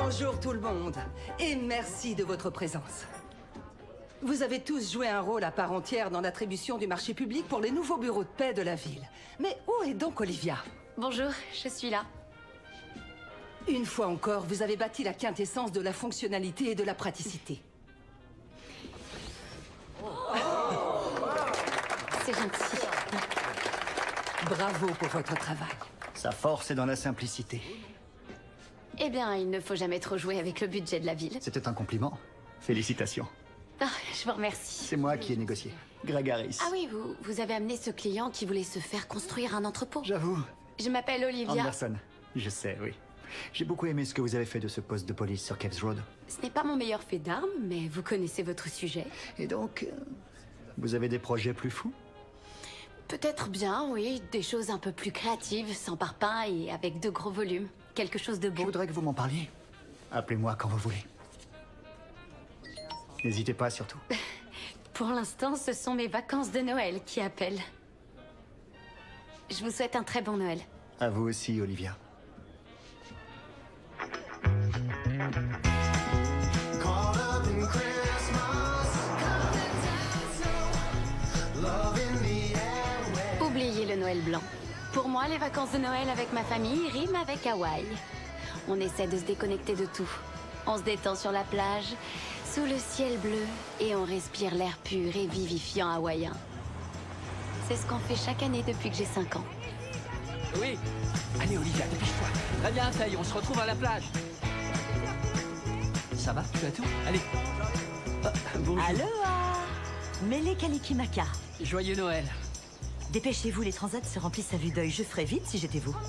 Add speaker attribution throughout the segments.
Speaker 1: Bonjour tout le monde, et merci de votre présence. Vous avez tous joué un rôle à part entière dans l'attribution du marché public pour les nouveaux bureaux de paix de la ville. Mais où est donc Olivia?
Speaker 2: Bonjour, je suis là.
Speaker 1: Une fois encore, vous avez bâti la quintessence de la fonctionnalité et de la praticité.
Speaker 2: C'est gentil.
Speaker 1: Bravo pour votre travail.
Speaker 3: Sa force est dans la simplicité.
Speaker 2: Eh bien, il ne faut jamais trop jouer avec le budget de la ville.
Speaker 3: C'était un compliment. Félicitations.
Speaker 2: Ah, je vous remercie.
Speaker 3: C'est moi qui ai négocié. Greg Harris.
Speaker 2: Ah oui, vous avez amené ce client qui voulait se faire construire un entrepôt.
Speaker 3: J'avoue.
Speaker 2: Je m'appelle Olivia.
Speaker 3: Anderson. Je sais, oui. J'ai beaucoup aimé ce que vous avez fait de ce poste de police sur Caves Road.
Speaker 2: Ce n'est pas mon meilleur fait d'armes, mais vous connaissez votre sujet.
Speaker 3: Et donc, vous avez des projets plus fous?
Speaker 2: Peut-être bien, oui. Des choses un peu plus créatives, sans parpaing et avec de gros volumes. Quelque chose de
Speaker 3: Je
Speaker 2: beau.
Speaker 3: voudrais que vous m'en parliez. Appelez-moi quand vous voulez. N'hésitez pas surtout.
Speaker 2: Pour l'instant, ce sont mes vacances de Noël qui appellent. Je vous souhaite un très bon Noël.
Speaker 3: À vous aussi, Olivia.
Speaker 2: Oubliez le Noël blanc. Pour moi, les vacances de Noël avec ma famille riment avec Hawaï. On essaie de se déconnecter de tout. On se détend sur la plage, sous le ciel bleu, et on respire l'air pur et vivifiant hawaïen. C'est ce qu'on fait chaque année depuis que j'ai 5 ans.
Speaker 4: Oui. Allez, Olivia, dépêche-toi. Très bien, ça y est, on se retrouve à la plage. Ça va? Tu as tout? Allez. Ah, bonjour.
Speaker 5: Aloha! Mele Kalikimaka.
Speaker 4: Joyeux Noël.
Speaker 5: Dépêchez-vous, les transats se remplissent à vue d'œil. Je ferais vite si j'étais vous.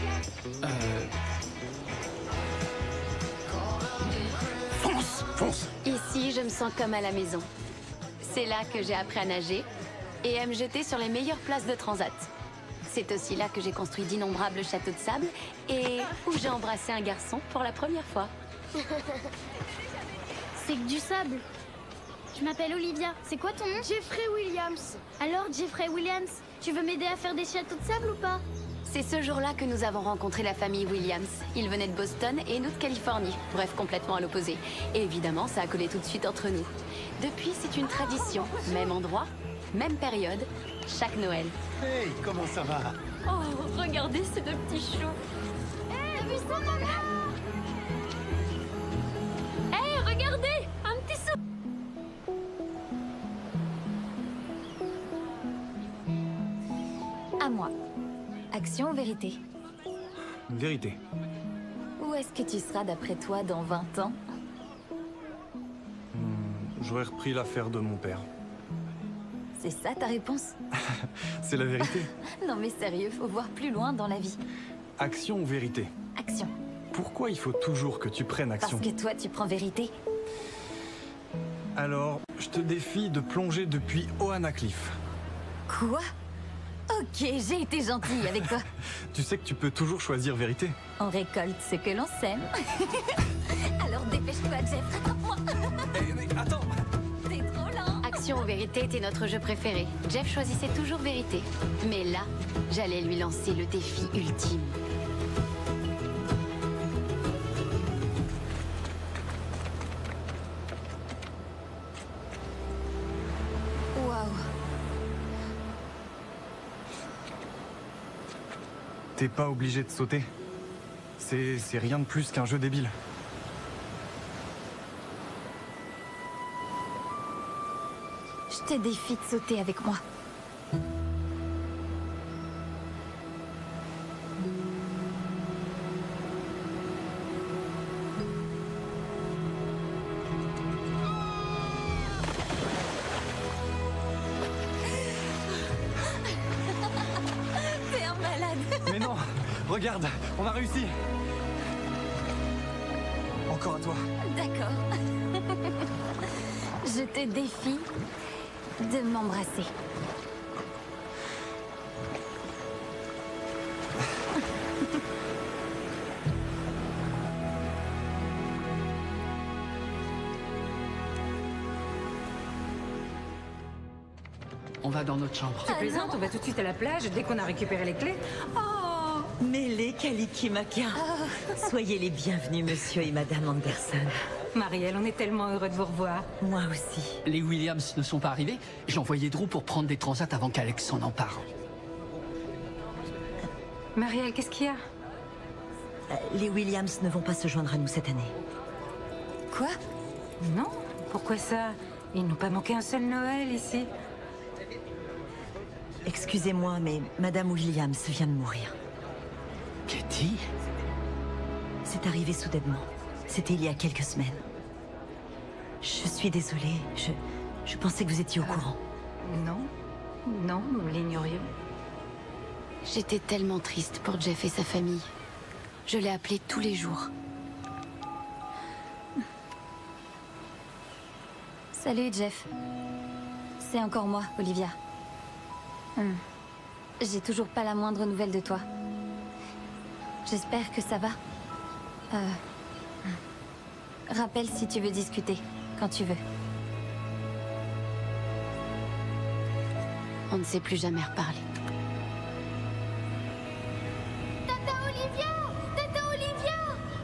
Speaker 4: Fonce, fonce.
Speaker 2: Ici, je me sens comme à la maison. C'est là que j'ai appris à nager et à me jeter sur les meilleures places de transat. C'est aussi là que j'ai construit d'innombrables châteaux de sable et où j'ai embrassé un garçon pour la première fois.
Speaker 6: C'est que du sable. Je m'appelle Olivia. C'est quoi ton nom? Jeffrey Williams. Alors, Jeffrey Williams, tu veux m'aider à faire des châteaux de sable ou pas?
Speaker 2: C'est ce jour-là que nous avons rencontré la famille Williams. Ils venaient de Boston et nous de Californie, bref, complètement à l'opposé. Et évidemment, ça a collé tout de suite entre nous. Depuis, c'est une tradition. Même endroit, même période, chaque Noël.
Speaker 3: Hey, comment ça va?
Speaker 2: Oh, regardez ces deux petits choux.
Speaker 6: T'as vu ça, maman?
Speaker 2: Hé, regardez, un petit sou.
Speaker 7: À moi. Action ou vérité?
Speaker 8: Vérité.
Speaker 7: Où est-ce que tu seras d'après toi dans 20 ans?
Speaker 8: J'aurais repris l'affaire de mon père.
Speaker 7: C'est ça ta réponse?
Speaker 8: C'est la vérité.
Speaker 7: Non mais sérieux, faut voir plus loin dans la vie.
Speaker 8: Action ou vérité?
Speaker 7: Action.
Speaker 8: Pourquoi il faut toujours que tu prennes action?
Speaker 7: Parce que toi tu prends vérité.
Speaker 8: Alors, je te défie de plonger depuis Ohana Cliff.
Speaker 7: Quoi? Ok, j'ai été gentille avec toi.
Speaker 8: Tu sais que tu peux toujours choisir vérité.
Speaker 7: On récolte ce que l'on sème. Alors dépêche-toi, Jeff, rattrape-moi.
Speaker 8: Mais attends!
Speaker 7: T'es trop lent.
Speaker 2: Action ou vérité était notre jeu préféré. Jeff choisissait toujours vérité. Mais là, j'allais lui lancer le défi ultime.
Speaker 7: Waouh.
Speaker 8: T'es pas obligé de sauter. C'est rien de plus qu'un jeu débile.
Speaker 7: Je te défie de sauter avec moi. T'es un malade.
Speaker 8: Mais non! Regarde! On a réussi! Encore à toi.
Speaker 7: D'accord. Je te défie de m'embrasser.
Speaker 4: On va dans notre chambre.
Speaker 9: Tu plaisantes, on va tout de suite à la plage dès qu'on a récupéré les clés. Oh,
Speaker 5: Mêlé Kalikimaka. Soyez les bienvenus, monsieur et madame Anderson.
Speaker 7: Marielle, on est tellement heureux de vous revoir.
Speaker 5: Moi aussi.
Speaker 4: Les Williams ne sont pas arrivés. J'ai envoyé Drew pour prendre des transats avant qu'Alex s'en empare.
Speaker 7: Marielle, qu'est-ce qu'il y a?
Speaker 5: Les Williams ne vont pas se joindre à nous cette année.
Speaker 7: Quoi? Non, pourquoi ça? Ils n'ont pas manqué un seul Noël ici.
Speaker 5: Excusez-moi, mais madame Williams vient de mourir.
Speaker 4: Katie?
Speaker 5: C'est arrivé soudainement. C'était il y a quelques semaines. Je suis désolée. Je pensais que vous étiez au courant.
Speaker 7: Non, nous l'ignorions.
Speaker 2: J'étais tellement triste pour Jeff et sa famille. Je l'ai appelé tous les jours.
Speaker 7: Salut Jeff. C'est encore moi, Olivia. J'ai toujours pas la moindre nouvelle de toi. J'espère que ça va. Rappelle si tu veux discuter, quand tu veux.
Speaker 2: On ne s'est plus jamais reparlé.
Speaker 6: Tata Olivia! Tata Olivia!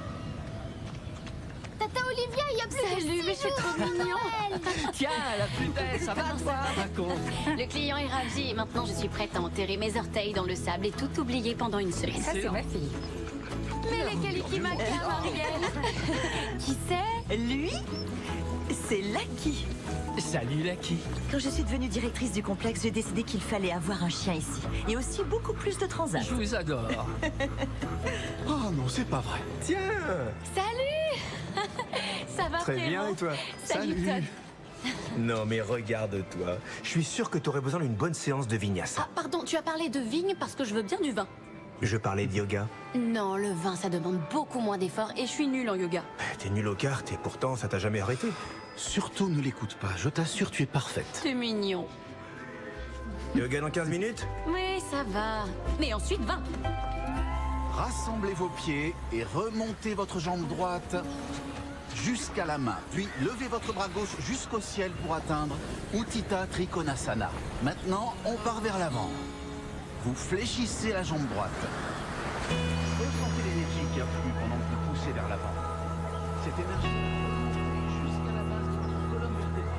Speaker 6: Tata Olivia, il y a plus que
Speaker 2: Salut, mais je suis trop mignon.
Speaker 4: Tiens, la putaine, ça va toi, raconte.
Speaker 2: Le client est ravi et maintenant je suis prête à enterrer mes orteils dans le sable et tout oublier pendant une semaine.
Speaker 7: Ça, c'est ma fille.
Speaker 2: Mais les Kalikimaka, Marielle.
Speaker 5: Qui c'est? Lui? C'est Lucky.
Speaker 4: Salut, Lucky.
Speaker 5: Quand je suis devenue directrice du complexe, j'ai décidé qu'il fallait avoir un chien ici. Et aussi beaucoup plus de transats.
Speaker 4: Je vous adore.
Speaker 9: Oh non, c'est pas vrai.
Speaker 3: Tiens!
Speaker 2: Salut. Ça va
Speaker 3: Très bien,
Speaker 2: frérot?
Speaker 3: et toi?
Speaker 2: Salut. Todd.
Speaker 10: Non mais regarde-toi. Je suis sûr que t'aurais besoin d'une bonne séance de vinyasa.
Speaker 2: Ah, pardon, tu as parlé de vigne parce que je veux bien du vin.
Speaker 10: Je parlais de yoga.
Speaker 2: Non, le vin, ça demande beaucoup moins d'efforts et je suis nulle en yoga.
Speaker 10: T'es nul aux cartes et pourtant ça t'a jamais arrêté.
Speaker 9: Surtout ne l'écoute pas, je t'assure, tu es parfaite.
Speaker 2: C'est mignon.
Speaker 10: Yoga dans 15 minutes?
Speaker 2: Mais ça va. Mais ensuite, vin.
Speaker 9: Rassemblez vos pieds et remontez votre jambe droite jusqu'à la main. Puis levez votre bras gauche jusqu'au ciel pour atteindre Utthita Trikonasana. Maintenant, on part vers l'avant. Vous fléchissez la jambe droite. Ressentez l'énergie qui afflue pendant que vous poussez vers l'avant. Cette énergie jusqu'à la base de votre colonne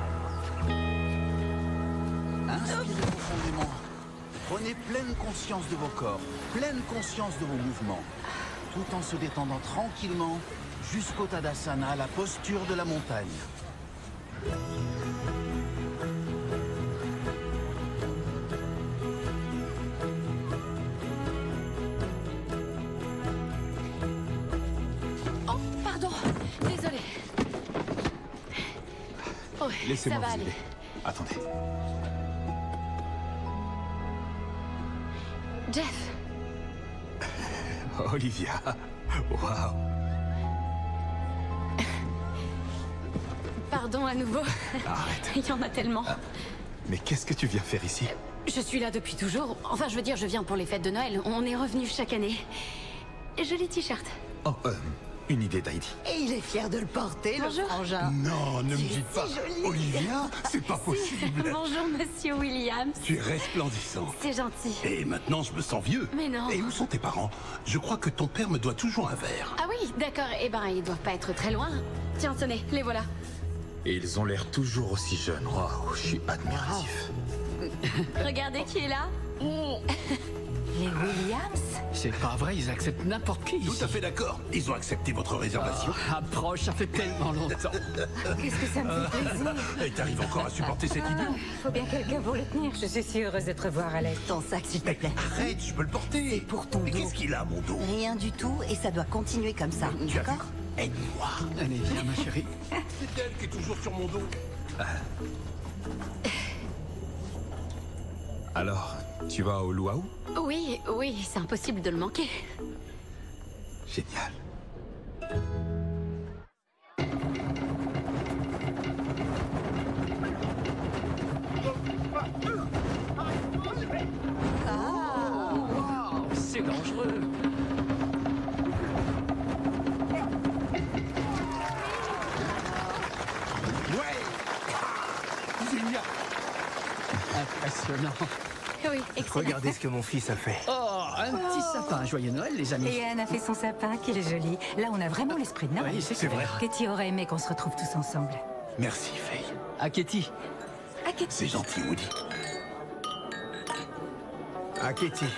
Speaker 9: vertébrale. Inspirez profondément. Prenez pleine conscience de vos corps, pleine conscience de vos mouvements, tout en se détendant tranquillement jusqu'au Tadasana, la posture de la montagne.
Speaker 2: Oh, pardon. Désolée. Oh,
Speaker 9: Laissez-moi
Speaker 2: ça va
Speaker 9: vous
Speaker 2: aller.
Speaker 9: aider. Attendez.
Speaker 2: Jeff,
Speaker 9: Olivia, waouh.
Speaker 2: pardon à nouveau.
Speaker 9: Arrête.
Speaker 2: Il y en a tellement.
Speaker 9: Mais qu'est-ce que tu viens faire ici?
Speaker 2: Je suis là depuis toujours. Enfin, je veux dire, je viens pour les fêtes de Noël. On est revenu chaque année. Joli t-shirt.
Speaker 9: Oh, une idée d'Heidi.
Speaker 5: Et il est fier de le porter,
Speaker 2: Bonjour.
Speaker 5: le frangin.
Speaker 9: Non, ne me
Speaker 5: Tu es
Speaker 9: dites
Speaker 5: si
Speaker 9: pas.
Speaker 5: jolie.
Speaker 9: Olivia, c'est pas possible.
Speaker 2: Bonjour, monsieur Williams.
Speaker 9: Tu es resplendissant.
Speaker 2: C'est gentil.
Speaker 9: Et maintenant, je me sens vieux.
Speaker 2: Mais non.
Speaker 9: Et où sont tes parents? Je crois que ton père me doit toujours un verre.
Speaker 2: Ah oui, d'accord. Eh ben, ils doivent pas être très loin. Tiens, tenez, les voilà.
Speaker 9: Et ils ont l'air toujours aussi jeunes. Waouh, je suis admiratif.
Speaker 2: Regardez qui est là.
Speaker 5: Les Williams?
Speaker 4: C'est pas vrai, ils acceptent n'importe qui ici.
Speaker 9: Tout à fait d'accord. Ils ont accepté votre réservation.
Speaker 4: Approche, ça fait tellement longtemps.
Speaker 7: Qu'est-ce que ça me fait plaisir.
Speaker 9: Et t'arrives encore à supporter cet idiot?
Speaker 7: Faut bien quelqu'un pour le tenir. Je suis si heureuse de te revoir, Alex.
Speaker 5: Ton sac, s'il te plaît.
Speaker 9: Arrête, je peux le porter.
Speaker 5: C'est pour ton
Speaker 9: Mais
Speaker 5: dos.
Speaker 9: qu'est-ce qu'il a, mon dos?
Speaker 5: Rien du tout, et ça doit continuer comme ça.
Speaker 9: Tu as vu?
Speaker 5: D'accord?
Speaker 9: Aide-moi.
Speaker 4: Allez, viens, ma chérie.
Speaker 9: C'est elle qui est toujours sur mon dos.
Speaker 11: Alors, tu vas au Luau?
Speaker 2: Oui, oui, c'est impossible de le manquer.
Speaker 9: Génial.
Speaker 4: Wow, c'est dangereux.
Speaker 9: Ouais. Génial.
Speaker 4: Impressionnant.
Speaker 2: Oui, excellent.
Speaker 10: Regardez ce que mon fils a fait.
Speaker 4: Oh,
Speaker 12: un petit sapin. Joyeux Noël, les amis.
Speaker 7: Et Anne a fait son sapin, qu'il est joli. Là, on a vraiment l'esprit de Noël.
Speaker 12: Oui, c'est vrai.
Speaker 7: Katie aurait aimé qu'on se retrouve tous ensemble.
Speaker 9: Merci, Faye.
Speaker 12: À Katie.
Speaker 7: À Katie.
Speaker 9: C'est gentil, Woody.
Speaker 10: À Katie.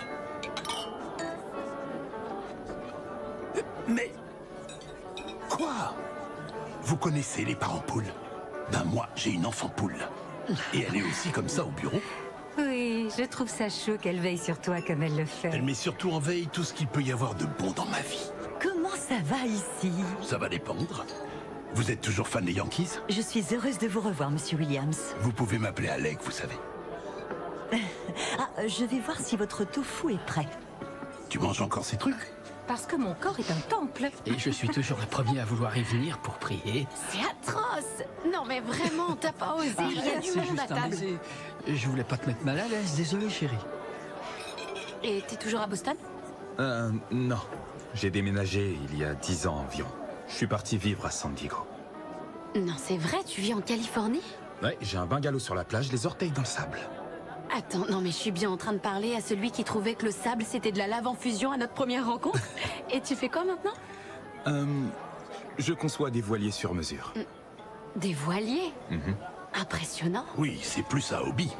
Speaker 9: Mais... Quoi? Vous connaissez les parents poules? Ben moi, j'ai une enfant poule. Et elle est aussi comme ça au bureau.
Speaker 7: Oui, je trouve ça chaud qu'elle veille sur toi comme elle le fait.
Speaker 9: Elle met surtout en veille tout ce qu'il peut y avoir de bon dans ma vie.
Speaker 5: Comment ça va ici?
Speaker 9: Ça va dépendre. Vous êtes toujours fan des Yankees?
Speaker 5: Je suis heureuse de vous revoir, Monsieur Williams.
Speaker 9: Vous pouvez m'appeler Alec, vous savez.
Speaker 5: Ah, je vais voir si votre tofu est prêt.
Speaker 9: Tu manges encore ces trucs?
Speaker 7: Parce que mon corps est un temple.
Speaker 12: Et je suis toujours le premier à vouloir y venir pour prier.
Speaker 2: C'est atroce. Non mais vraiment, t'as pas osé. Il y a
Speaker 12: Arrête,
Speaker 2: du
Speaker 12: c'est
Speaker 2: monde à
Speaker 12: juste un
Speaker 2: table.
Speaker 12: baiser. Je voulais pas te mettre mal à l'aise, désolé chérie.
Speaker 2: Et t'es toujours à Boston?
Speaker 11: Non. J'ai déménagé il y a 10 ans environ. Je suis parti vivre à San Diego.
Speaker 2: Non, c'est vrai, tu vis en Californie?
Speaker 11: Ouais, j'ai un bungalow sur la plage, les orteils dans le sable.
Speaker 2: Attends, non mais je suis bien en train de parler à celui qui trouvait que le sable c'était de la lave en fusion à notre première rencontre. Et tu fais quoi maintenant?
Speaker 11: Je conçois des voiliers sur mesure.
Speaker 2: Des voiliers? Impressionnant.
Speaker 9: Oui, c'est plus un hobby.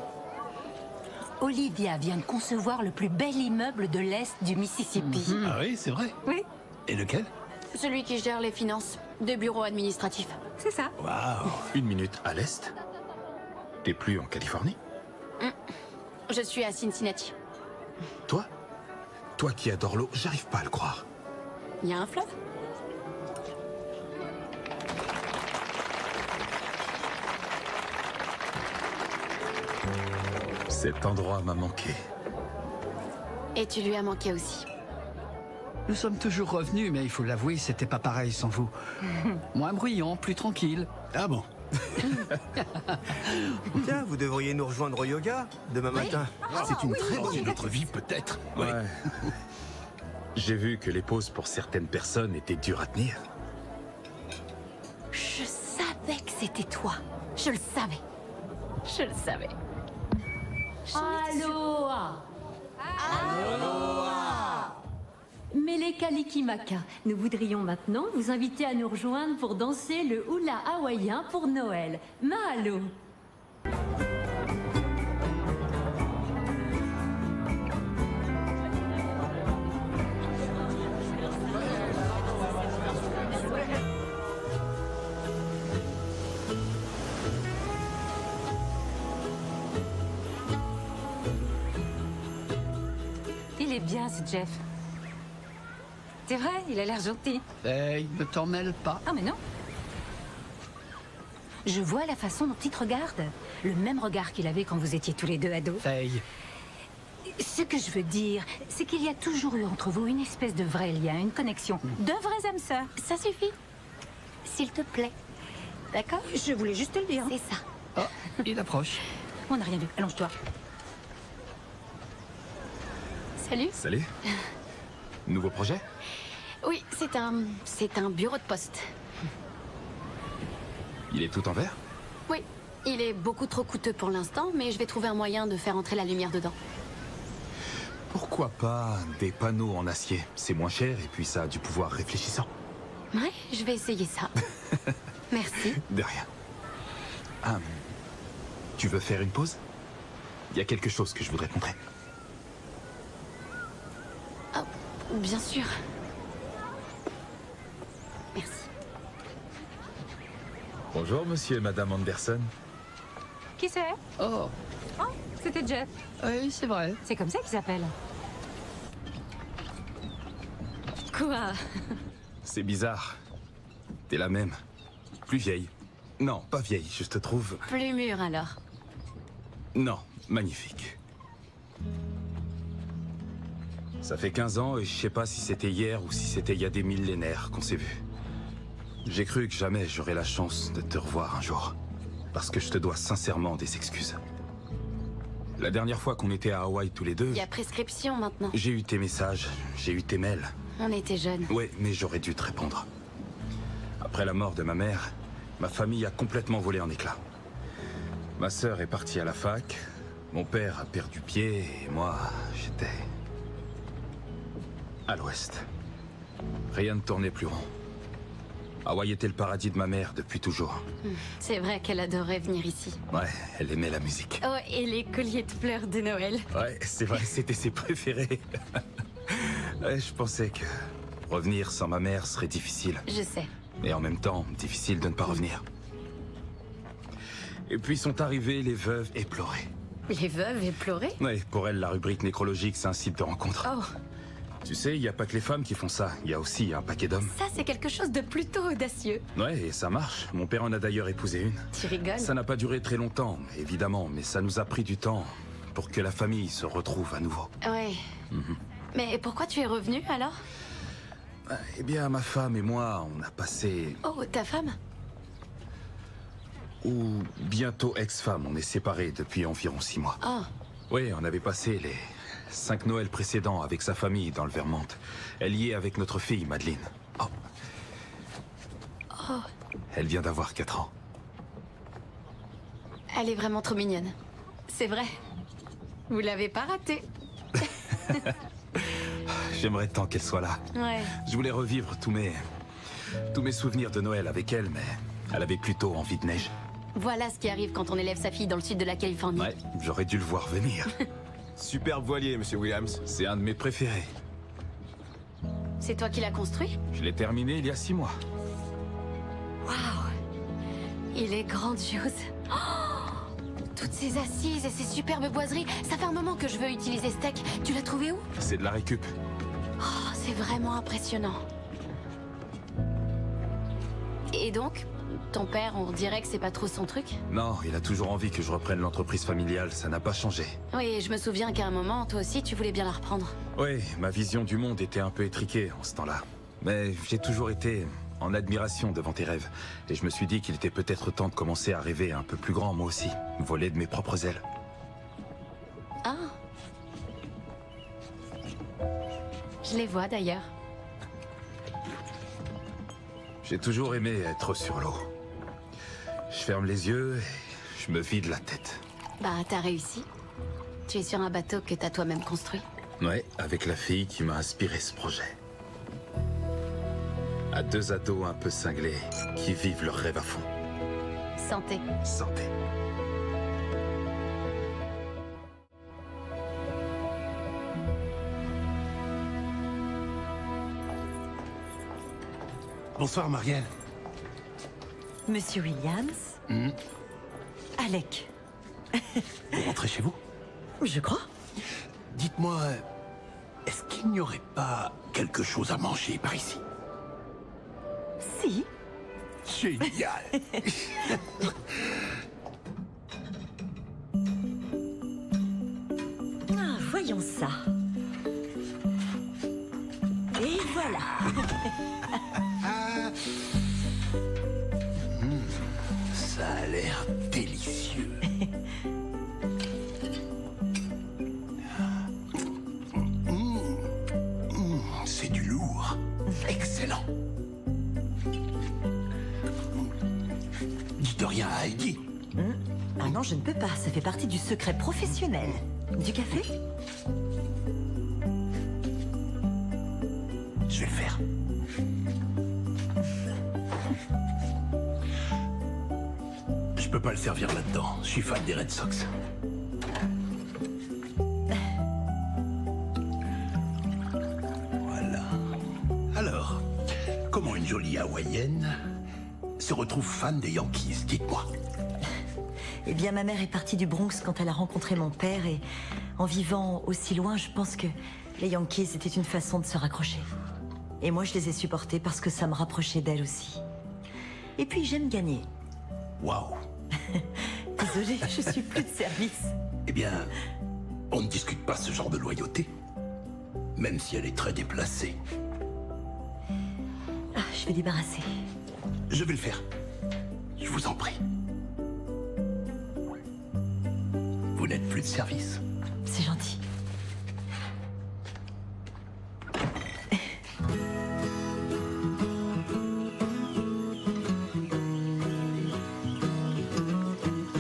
Speaker 7: Olivia vient de concevoir le plus bel immeuble de l'Est du Mississippi.
Speaker 9: Ah oui, c'est vrai?
Speaker 7: Oui,
Speaker 9: Et lequel?
Speaker 2: Celui qui gère les finances des bureaux administratifs.
Speaker 7: c'est ça.
Speaker 9: Waouh!
Speaker 11: Une minute, à l'Est? T'es plus en Californie?
Speaker 2: Je suis à Cincinnati.
Speaker 11: Toi? Toi qui adores l'eau, j'arrive pas à le croire.
Speaker 2: Il y a un fleuve?
Speaker 11: Cet endroit m'a manqué.
Speaker 2: Et tu lui as manqué aussi.
Speaker 12: Nous sommes toujours revenus, mais il faut l'avouer, c'était pas pareil sans vous. Moins bruyant, plus tranquille.
Speaker 9: Ah bon?
Speaker 10: Tiens, vous devriez nous rejoindre au yoga demain matin.
Speaker 9: C'est une très bonne une autre vie, peut-être.
Speaker 11: Ouais. J'ai vu que les pauses pour certaines personnes étaient dures à tenir.
Speaker 2: Je savais que c'était toi. Je le savais. Je le savais.
Speaker 13: Aloha. Mele Kalikimaka, nous voudrions maintenant vous inviter à nous rejoindre pour danser le hula hawaïen pour Noël. Mahalo.
Speaker 7: Il est bien, ce Jeff. C'est vrai, il a l'air gentil.
Speaker 12: Hey, ne t'en mêle pas.
Speaker 7: Ah, mais non. Je vois la façon dont il te regarde. Le même regard qu'il avait quand vous étiez tous les deux ados.
Speaker 12: Faye.
Speaker 7: Ce que je veux dire, c'est qu'il y a toujours eu entre vous une espèce de vrai lien, une connexion. De vraies âmes sœurs.
Speaker 2: Ça suffit. S'il te plaît. D'accord?
Speaker 7: Je voulais juste te le dire.
Speaker 2: C'est ça.
Speaker 12: Oh, il approche.
Speaker 7: On n'a rien vu. Allonge-toi.
Speaker 2: Salut.
Speaker 11: Salut. Nouveau projet?
Speaker 2: Oui, c'est un bureau de poste.
Speaker 11: Il est tout en verre?
Speaker 2: Oui, il est beaucoup trop coûteux pour l'instant, mais je vais trouver un moyen de faire entrer la lumière dedans.
Speaker 11: Pourquoi pas des panneaux en acier? C'est moins cher et puis ça a du pouvoir réfléchissant.
Speaker 2: Ouais, je vais essayer ça. Merci.
Speaker 11: De rien. Ah, tu veux faire une pause? Il y a quelque chose que je voudrais te montrer.
Speaker 2: Oh, bien sûr. Merci.
Speaker 11: Bonjour, monsieur et madame Anderson.
Speaker 7: Qui c'est?
Speaker 12: Oh.
Speaker 7: Oh, c'était Jeff.
Speaker 12: Oui, c'est vrai.
Speaker 7: C'est comme ça qu'il s'appelle. Quoi?
Speaker 11: C'est bizarre. T'es la même. Plus vieille. Non, pas vieille, je te trouve...
Speaker 2: Plus mûr alors.
Speaker 11: Non, magnifique. Ça fait 15 ans et je sais pas si c'était hier ou si c'était il y a des millénaires qu'on s'est vus. J'ai cru que jamais j'aurais la chance de te revoir un jour. Parce que je te dois sincèrement des excuses. La dernière fois qu'on était à Hawaï tous les deux...
Speaker 2: Il y a prescription maintenant.
Speaker 11: J'ai eu tes messages, j'ai eu tes mails.
Speaker 2: On était jeunes.
Speaker 11: Ouais, mais j'aurais dû te répondre. Après la mort de ma mère, ma famille a complètement volé en éclats. Ma sœur est partie à la fac, mon père a perdu pied et moi, j'étais... à l'ouest. Rien ne tournait plus rond. Hawaï était le paradis de ma mère depuis toujours.
Speaker 2: C'est vrai qu'elle adorait venir ici.
Speaker 11: Ouais, elle aimait la musique.
Speaker 2: Oh, et les colliers de fleurs de Noël.
Speaker 11: Ouais, c'est vrai, c'était ses préférés. Ouais, je pensais que revenir sans ma mère serait difficile.
Speaker 2: Je sais.
Speaker 11: Et en même temps, difficile de ne pas revenir. Et puis sont arrivées les veuves éplorées.
Speaker 2: Les veuves éplorées?
Speaker 11: Ouais, pour elles, la rubrique nécrologique, c'est un site de rencontre.
Speaker 2: Oh.
Speaker 11: Tu sais, il n'y a pas que les femmes qui font ça. Il y a aussi un paquet d'hommes.
Speaker 2: Ça, c'est quelque chose de plutôt audacieux.
Speaker 11: Ouais, et ça marche. Mon père en a d'ailleurs épousé une.
Speaker 2: Tu rigoles?
Speaker 11: Ça n'a pas duré très longtemps, évidemment, mais ça nous a pris du temps pour que la famille se retrouve à nouveau.
Speaker 2: Ouais. Mais pourquoi tu es revenu, alors?
Speaker 11: Eh bien, ma femme et moi, on a passé...
Speaker 2: Oh, ta femme?
Speaker 11: Ou bientôt ex-femme, on est séparés depuis environ 6 mois.
Speaker 2: Oh.
Speaker 11: Oui, on avait passé les 5 Noëls précédents avec sa famille dans le Vermont. Elle y est avec notre fille, Madeleine. Oh.
Speaker 2: Oh.
Speaker 11: Elle vient d'avoir 4 ans.
Speaker 2: Elle est vraiment trop mignonne. C'est vrai. Vous l'avez pas ratée.
Speaker 11: J'aimerais tant qu'elle soit là.
Speaker 2: Ouais.
Speaker 11: Je voulais revivre tous mes souvenirs de Noël avec elle, mais elle avait plutôt envie de neige.
Speaker 2: Voilà ce qui arrive quand on élève sa fille dans le sud de la Californie.
Speaker 11: Ouais, j'aurais dû le voir venir.
Speaker 10: Superbe voilier, monsieur Williams.
Speaker 11: C'est un de mes préférés.
Speaker 2: C'est toi qui l'as construit?
Speaker 11: Je l'ai terminé il y a 6 mois.
Speaker 2: Waouh! Il est grandiose. Oh, toutes ces assises et ces superbes boiseries. Ça fait un moment que je veux utiliser ce deck. Tu l'as trouvé où?
Speaker 11: C'est de la récup.
Speaker 2: Oh, c'est vraiment impressionnant. Et donc, ton père, on dirait que c'est pas trop son truc?
Speaker 11: Non, il a toujours envie que je reprenne l'entreprise familiale, ça n'a pas changé.
Speaker 2: Oui, je me souviens qu'à un moment, toi aussi, tu voulais bien la reprendre.
Speaker 11: Oui, ma vision du monde était un peu étriquée en ce temps-là. Mais j'ai toujours été en admiration devant tes rêves. Et je me suis dit qu'il était peut-être temps de commencer à rêver un peu plus grand, moi aussi. Voler de mes propres ailes.
Speaker 2: Ah. Je les vois d'ailleurs.
Speaker 11: J'ai toujours aimé être sur l'eau. Je ferme les yeux et je me vide la tête.
Speaker 2: Bah, t'as réussi. Tu es sur un bateau que t'as toi-même construit.
Speaker 11: Ouais, avec la fille qui m'a inspiré ce projet. À 2 ados un peu cinglés qui vivent leur rêve à fond.
Speaker 2: Santé.
Speaker 11: Santé.
Speaker 14: Bonsoir, Marielle.
Speaker 5: Monsieur Williams. Alec.
Speaker 14: Vous rentrez chez vous?
Speaker 5: Je crois.
Speaker 14: Dites-moi, est-ce qu'il n'y aurait pas quelque chose à manger par ici?
Speaker 5: Si.
Speaker 14: Génial.
Speaker 5: Ah, voyons ça. Et voilà.
Speaker 14: Ça a l'air délicieux. C'est du lourd. Excellent. Dites rien à Heidi.
Speaker 5: Ah non, je ne peux pas. Ça fait partie du secret professionnel. Du café?
Speaker 14: Je vais le faire. Je peux pas le servir là-dedans. Je suis fan des Red Sox. Voilà. Alors, comment une jolie hawaïenne se retrouve fan des Yankees? Dites-moi.
Speaker 5: Eh bien, ma mère est partie du Bronx quand elle a rencontré mon père et en vivant aussi loin, je pense que les Yankees étaient une façon de se raccrocher. Et moi, je les ai supportés parce que ça me rapprochait d'elle aussi. Et puis, j'aime gagner.
Speaker 14: Waouh.
Speaker 5: Désolée, je suis plus de service.
Speaker 14: Eh bien, on ne discute pas ce genre de loyauté, même si elle est très déplacée.
Speaker 5: Ah, je vais débarrasser.
Speaker 14: Je vais le faire. Je vous en prie. Vous n'êtes plus de service.
Speaker 5: C'est gentil.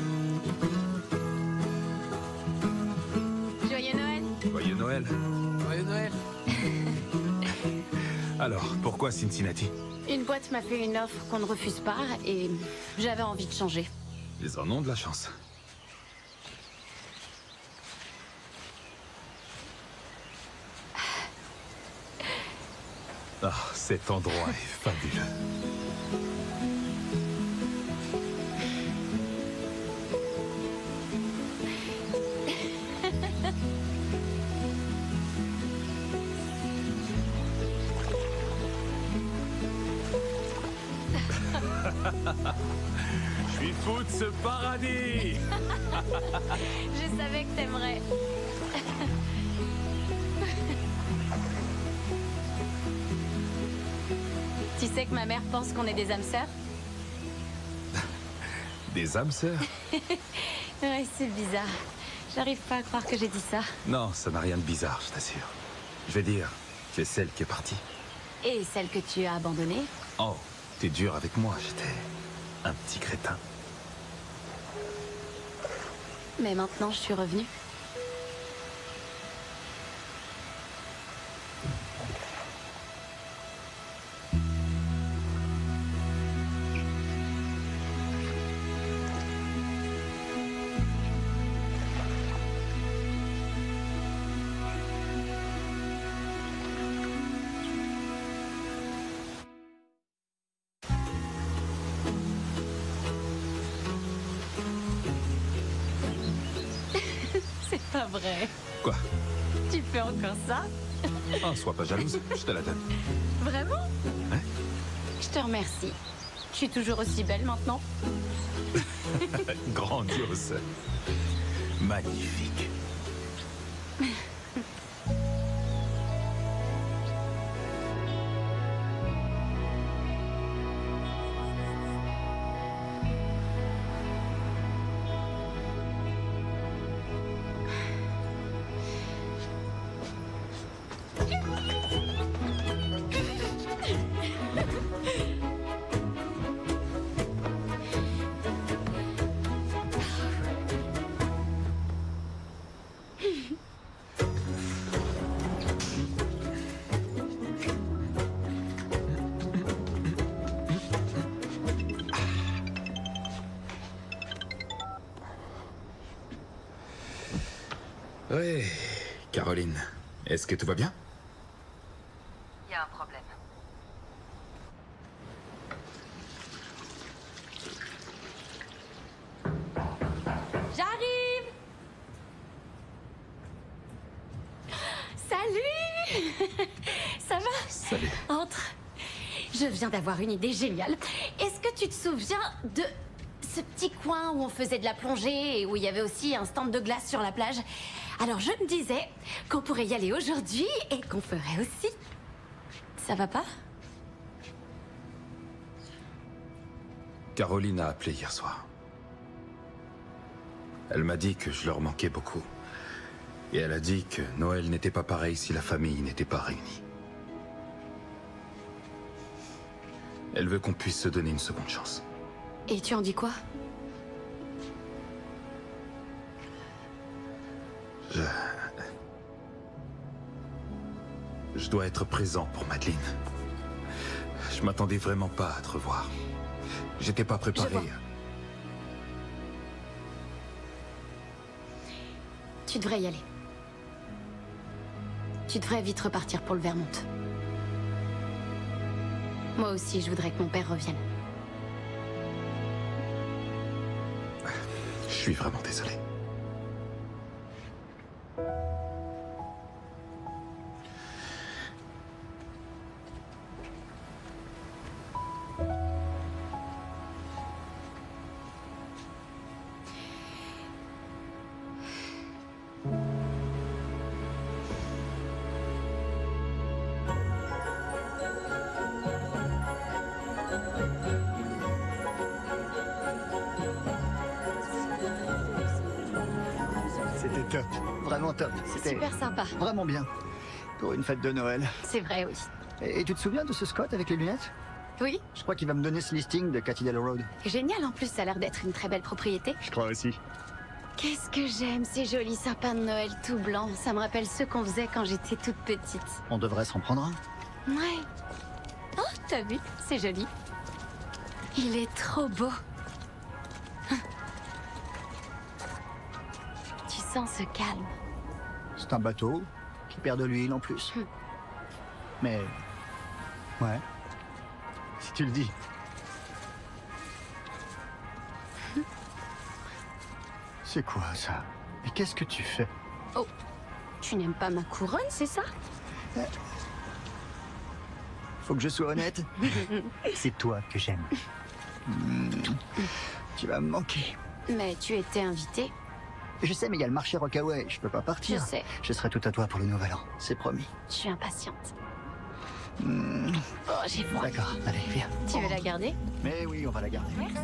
Speaker 2: Joyeux Noël.
Speaker 11: Joyeux Noël.
Speaker 4: Joyeux Noël.
Speaker 11: Alors, pourquoi Cincinnati?
Speaker 2: Une boîte m'a fait une offre qu'on ne refuse pas et j'avais envie de changer.
Speaker 11: Ils en ont de la chance. Ah, cet endroit est fabuleux. Je suis fou de ce paradis.
Speaker 2: Je savais que t'aimerais. Tu sais que ma mère pense qu'on est des âmes sœurs?
Speaker 11: Des âmes sœurs?
Speaker 2: Ouais, c'est bizarre. J'arrive pas à croire que j'ai dit ça.
Speaker 11: Non, ça n'a rien de bizarre, je t'assure. Je vais dire, tu es celle qui est partie.
Speaker 2: Et celle que tu as abandonnée?
Speaker 11: Oh, t'es dur avec moi, j'étais un petit crétin.
Speaker 2: Mais maintenant, je suis revenue. C'est pas vrai.
Speaker 11: Quoi?
Speaker 2: Tu fais encore ça?
Speaker 11: Oh, sois pas jalouse, je te la donne.
Speaker 2: Vraiment?
Speaker 11: Hein?
Speaker 2: Je te remercie. Je suis toujours aussi belle maintenant.
Speaker 11: Grandiose. Magnifique. Oui, Caroline, est-ce que tout va bien?
Speaker 1: Il y a un problème.
Speaker 2: J'arrive! Salut! Ça va?
Speaker 11: Salut.
Speaker 2: Entre. Je viens d'avoir une idée géniale. Est-ce que tu te souviens de ce petit coin où on faisait de la plongée et où il y avait aussi un stand de glace sur la plage? Alors je me disais qu'on pourrait y aller aujourd'hui et qu'on ferait aussi. Ça va pas?
Speaker 11: Caroline a appelé hier soir. Elle m'a dit que je leur manquais beaucoup. Et elle a dit que Noël n'était pas pareil si la famille n'était pas réunie. Elle veut qu'on puisse se donner une seconde chance.
Speaker 2: Et tu en dis quoi?
Speaker 11: Je dois être présent pour Madeleine. Je m'attendais vraiment pas à te revoir. J'étais pas préparé.
Speaker 2: Tu devrais y aller. Tu devrais vite repartir pour le Vermont. Moi aussi, je voudrais que mon père revienne.
Speaker 11: Je suis vraiment désolé.
Speaker 3: C'était top, vraiment top. C'était
Speaker 2: Super sympa.
Speaker 3: vraiment bien. Pour une fête de Noël.
Speaker 2: C'est vrai, oui.
Speaker 3: Et tu te souviens de ce Scott avec les lunettes?
Speaker 2: Oui.
Speaker 3: Je crois qu'il va me donner ce listing de Cathedral Road.
Speaker 2: Génial, en plus, ça a l'air d'être une très belle propriété.
Speaker 3: Je crois aussi.
Speaker 2: Qu'est-ce que j'aime ces jolis sapins de Noël tout blancs. Ça me rappelle ceux qu'on faisait quand j'étais toute petite.
Speaker 3: On devrait s'en prendre un.
Speaker 2: Ouais. Oh, t'as vu? C'est joli. Il est trop beau. Tu sens ce calme.
Speaker 3: C'est un bateau qui perd de l'huile en plus. Mais... ouais. Si tu le dis. C'est quoi ça? Et qu'est-ce que tu fais?
Speaker 2: Oh, tu n'aimes pas ma couronne, c'est ça?
Speaker 3: Faut que je sois honnête. C'est toi que j'aime. Tu vas me manquer.
Speaker 2: Mais tu étais invité.
Speaker 3: Je sais, mais il y a le marché Rockaway. Je peux pas partir.
Speaker 2: Je sais.
Speaker 3: Je serai tout à toi pour le nouvel an. C'est promis.
Speaker 2: Je suis impatiente. Oh, j'ai froid.
Speaker 3: D'accord, allez, viens.
Speaker 2: Tu veux la garder?
Speaker 3: Mais oui, on va la garder.
Speaker 2: Merci.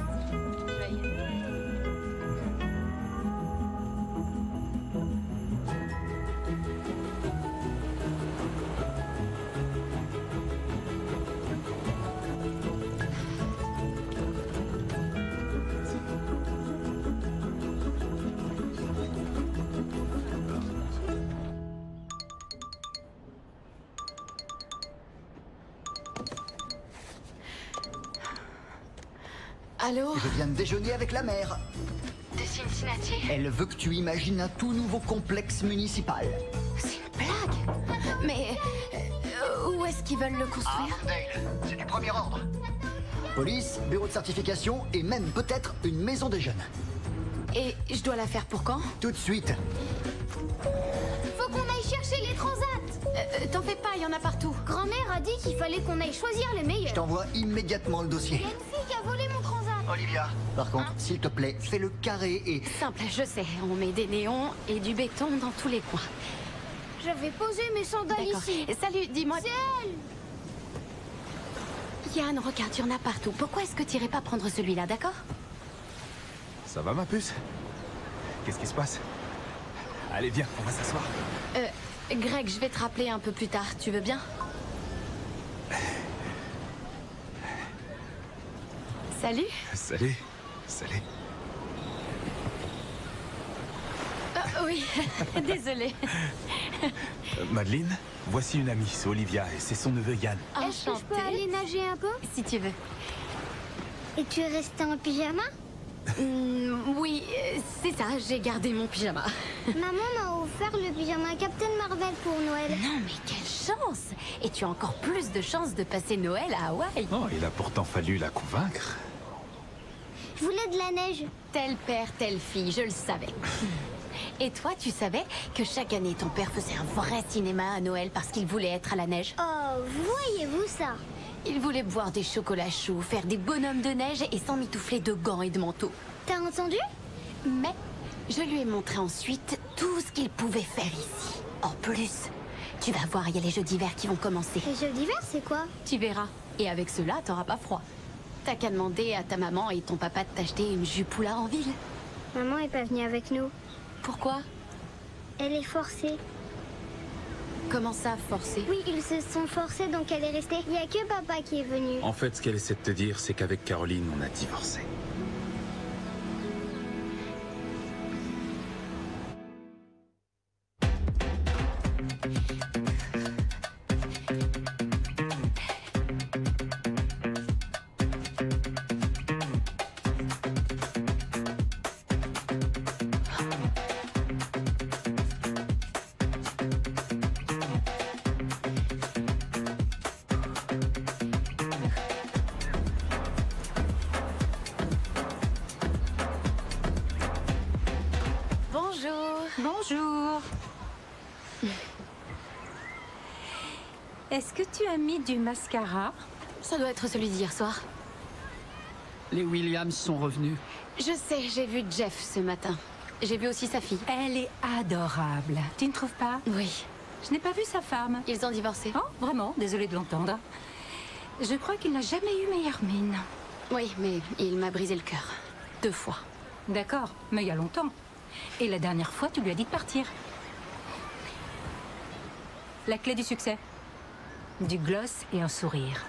Speaker 2: Allô?
Speaker 3: Je viens de déjeuner avec la maire.
Speaker 2: De Cincinnati?
Speaker 3: Elle veut que tu imagines un tout nouveau complexe municipal.
Speaker 2: C'est une blague? Mais où est-ce qu'ils veulent le construire?
Speaker 3: Arndale, c'est du premier ordre. Police, bureau de certification et même peut-être une maison des jeunes.
Speaker 2: Et je dois la faire pour quand?
Speaker 3: Tout de suite.
Speaker 6: Faut qu'on aille chercher les transats.
Speaker 2: T'en fais pas, il y en a partout.
Speaker 6: Grand-mère a dit qu'il fallait qu'on aille choisir les meilleurs.
Speaker 3: Je t'envoie immédiatement le dossier.
Speaker 6: Il y a une fille qui a volé mon transat.
Speaker 3: Olivia, par contre, s'il te plaît, fais le carré et...
Speaker 2: Simple, je sais. On met des néons et du béton dans tous les coins.
Speaker 6: J'avais posé mes sandales ici.
Speaker 2: Salut, dis-moi...
Speaker 6: C'est elle.
Speaker 2: Yann, regarde, il y en a partout. Pourquoi est-ce que tu irais pas prendre celui-là, d'accord?
Speaker 11: Ça va, ma puce? Qu'est-ce qui se passe? Allez, viens, on va s'asseoir.
Speaker 2: Greg, je vais te rappeler un peu plus tard. Tu veux bien? Salut.
Speaker 11: Salut. Salut.
Speaker 2: Oui, désolée.
Speaker 11: Madeleine, voici une amie, c'est Olivia et c'est son neveu Yann.
Speaker 6: Est-ce que je peux aller nager un peu?
Speaker 2: Si tu veux.
Speaker 6: Et tu es resté en pyjama?
Speaker 2: Oui, c'est ça, j'ai gardé mon pyjama.
Speaker 6: Maman m'a offert le pyjama Captain Marvel pour Noël.
Speaker 2: Non, mais quelle chance! Et tu as encore plus de chances de passer Noël à Hawaï.
Speaker 11: Oh, il a pourtant fallu la convaincre.
Speaker 6: Je voulais de la neige.
Speaker 2: Tel père, telle fille, je le savais. Et toi, tu savais que chaque année, ton père faisait un vrai cinéma à Noël parce qu'il voulait être à la neige?
Speaker 6: Oh, voyez-vous ça?
Speaker 2: Il voulait boire des chocolats chauds, faire des bonhommes de neige et s'emmitoufler de gants et de manteaux.
Speaker 6: T'as entendu?
Speaker 2: Mais je lui ai montré ensuite tout ce qu'il pouvait faire ici. En plus, tu vas voir, il y a les jeux d'hiver qui vont commencer.
Speaker 6: Les jeux d'hiver, c'est quoi?
Speaker 2: Tu verras. Et avec cela, t'auras pas froid. T'as qu'à demander à ta maman et ton papa de t'acheter une jupe là en ville.
Speaker 6: Maman est pas venue avec nous.
Speaker 2: Pourquoi?
Speaker 6: Elle est forcée.
Speaker 2: Comment ça, forcée?
Speaker 6: Oui, ils se sont forcés, donc elle est restée. Il y a que papa qui est venu.
Speaker 11: En fait, ce qu'elle essaie de te dire, c'est qu'avec Caroline, on a divorcé.
Speaker 7: Bonjour. Est-ce que tu as mis du mascara?
Speaker 2: Ça doit être celui d'hier soir.
Speaker 12: Les Williams sont revenus.
Speaker 2: Je sais, j'ai vu Jeff ce matin. J'ai vu aussi sa fille.
Speaker 7: Elle est adorable. Tu ne trouves pas?
Speaker 2: Oui.
Speaker 7: Je n'ai pas vu sa femme.
Speaker 2: Ils ont divorcé.
Speaker 7: Oh, vraiment? Désolée de l'entendre. Je crois qu'il n'a jamais eu meilleure mine.
Speaker 2: Oui, mais il m'a brisé le cœur. 2 fois.
Speaker 7: D'accord, mais il y a longtemps. Et la dernière fois, tu lui as dit de partir. La clé du succès. Du gloss et un sourire.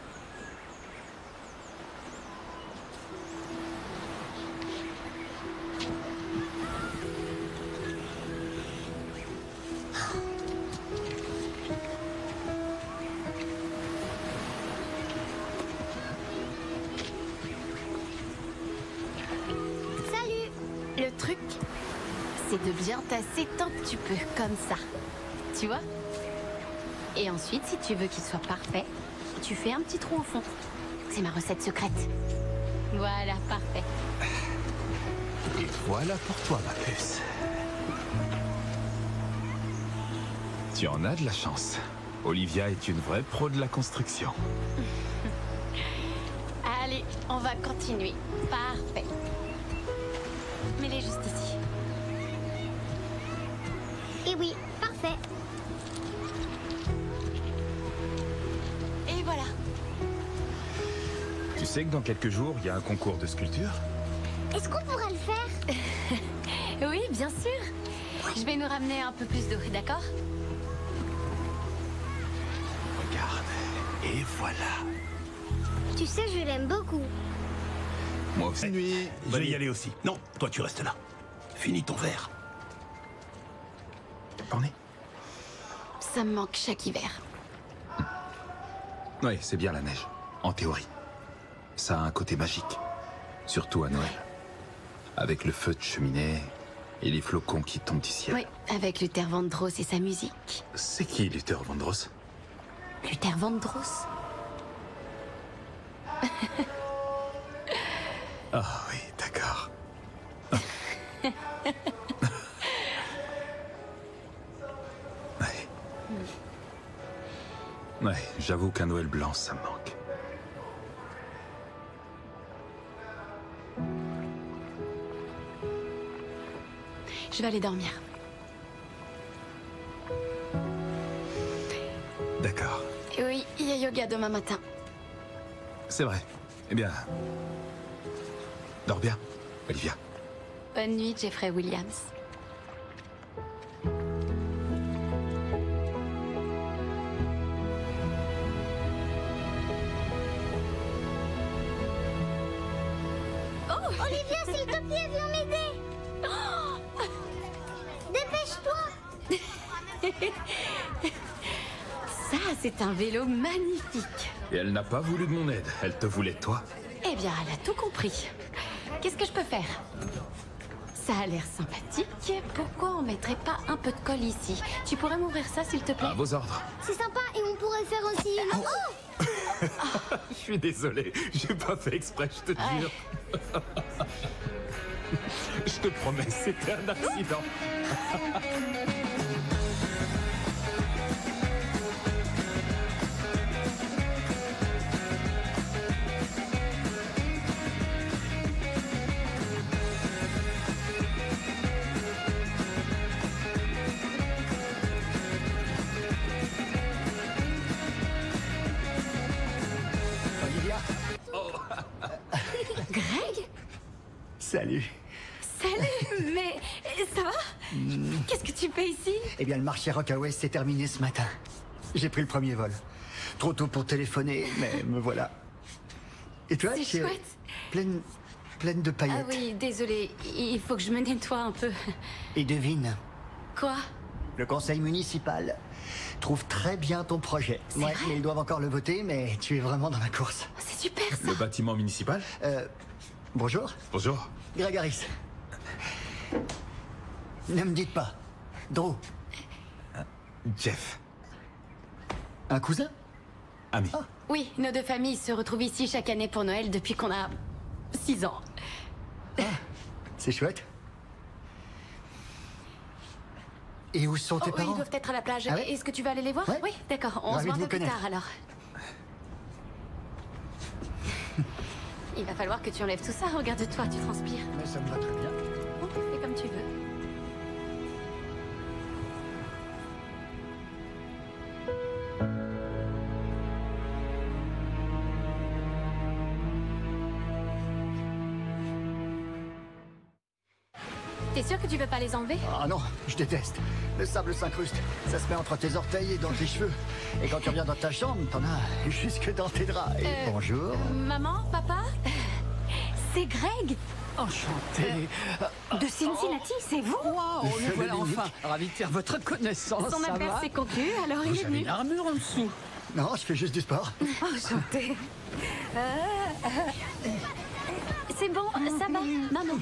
Speaker 2: c'est de bien tasser tant que tu peux, comme ça. Tu vois? Et ensuite, si tu veux qu'il soit parfait, tu fais un petit trou au fond. C'est ma recette secrète. Voilà, parfait.
Speaker 14: Et voilà pour toi, ma puce.
Speaker 11: Tu en as de la chance. Olivia est une vraie pro de la construction.
Speaker 2: Allez, on va continuer. Parfait. Mets-les juste ici.
Speaker 6: Et oui, parfait.
Speaker 2: Et voilà.
Speaker 11: Tu sais que dans quelques jours, il y a un concours de sculpture?
Speaker 6: Est-ce qu'on pourra le faire?
Speaker 2: Oui, bien sûr. Je vais nous ramener un peu plus d'eau, d'accord?
Speaker 14: Regarde. Et voilà.
Speaker 6: Tu sais, je l'aime beaucoup.
Speaker 11: Moi aussi.
Speaker 14: Nuit. Va y aller aussi. Non, toi tu restes là. Finis ton verre.
Speaker 11: Orné.
Speaker 2: Ça me manque chaque hiver.
Speaker 11: Oui, c'est bien la neige, en théorie. Ça a un côté magique, surtout à Noël. Avec le feu de cheminée et les flocons qui tombent du ciel.
Speaker 2: Oui, avec Luther Vandross et sa musique.
Speaker 11: C'est qui Luther Vandross?
Speaker 2: Luther Vandross?
Speaker 11: Ah oui, d'accord. Ouais, j'avoue qu'un Noël blanc, ça me manque.
Speaker 2: Je vais aller dormir.
Speaker 11: D'accord.
Speaker 2: Et oui, il y a yoga demain matin.
Speaker 11: C'est vrai. Eh bien... Dors bien, Olivia.
Speaker 2: Bonne nuit, Jeffrey Williams.
Speaker 6: Oh Olivia, s'il te plaît, viens m'aider. Oh Dépêche-toi.
Speaker 2: Ça, c'est un vélo magnifique.
Speaker 11: Et elle n'a pas voulu de mon aide, elle te voulait toi.
Speaker 2: Eh bien, elle a tout compris. Qu'est-ce que je peux faire? Ça a l'air sympathique. Pourquoi on mettrait pas un peu de colle ici? Tu pourrais m'ouvrir ça, s'il te plaît?
Speaker 11: À vos ordres.
Speaker 6: C'est sympa et on pourrait faire aussi une... Oh
Speaker 11: Je suis désolé, j'ai pas fait exprès, je te jure. Je te promets, c'était un accident.
Speaker 2: Greg?
Speaker 3: Salut.
Speaker 2: Salut, mais ça va? Qu'est-ce que tu fais ici?
Speaker 3: Eh bien, le marché Rockaway s'est terminé ce matin. J'ai pris le premier vol. Trop tôt pour téléphoner, mais me voilà. Et toi,
Speaker 2: C'est chouette.
Speaker 3: pleine de paillettes.
Speaker 2: Ah oui, désolé, il faut que je me nettoie un peu.
Speaker 3: Et devine,
Speaker 2: Quoi?
Speaker 3: le conseil municipal trouve très bien ton projet. Ouais, mais ils doivent encore le voter, mais tu es vraiment dans la course.
Speaker 2: C'est super ça.
Speaker 11: Le bâtiment municipal?
Speaker 3: Bonjour.
Speaker 11: Bonjour.
Speaker 3: Greg Harris. Ne me dites pas. Drew.
Speaker 11: Jeff.
Speaker 3: Un cousin?
Speaker 11: Ami.
Speaker 2: Oui, nos deux familles se retrouvent ici chaque année pour Noël depuis qu'on a 6 ans.
Speaker 3: C'est chouette. Et où sont tes
Speaker 2: Ils
Speaker 3: parents?
Speaker 2: doivent être à la plage.
Speaker 3: Ah ouais?
Speaker 2: Est-ce que tu vas aller les voir?
Speaker 3: Ouais.
Speaker 2: Oui, d'accord. On se
Speaker 3: Ravi
Speaker 2: voit
Speaker 3: de
Speaker 2: un
Speaker 3: vous
Speaker 2: peu plus
Speaker 3: connaître.
Speaker 2: tard alors. Il va falloir que tu enlèves tout ça. Regarde-toi, tu transpires.
Speaker 3: Mais ça me va très bien.
Speaker 2: Bon, fais comme tu veux. T'es sûr que tu veux pas les enlever?
Speaker 3: Ah non, je déteste. Le sable s'incruste. Ça se met entre tes orteils et dans tes cheveux. Et quand tu reviens dans ta chambre, t'en as jusque dans tes draps. Et bonjour.
Speaker 2: Maman, papa? C'est Greg.
Speaker 12: Enchanté.
Speaker 7: De Cincinnati, c'est vous?
Speaker 12: Waouh,
Speaker 3: Le
Speaker 12: nous
Speaker 3: cheveu
Speaker 12: voilà
Speaker 3: d'Unique.
Speaker 12: enfin. Ravi de faire votre connaissance.
Speaker 2: Son
Speaker 12: ça
Speaker 2: père
Speaker 12: va?
Speaker 2: s'est conclu, alors il est
Speaker 12: Vous avez
Speaker 2: venu.
Speaker 12: une armure en dessous.
Speaker 3: Non, je fais juste du sport.
Speaker 7: Enchanté.
Speaker 2: C'est bon, ça va, maman.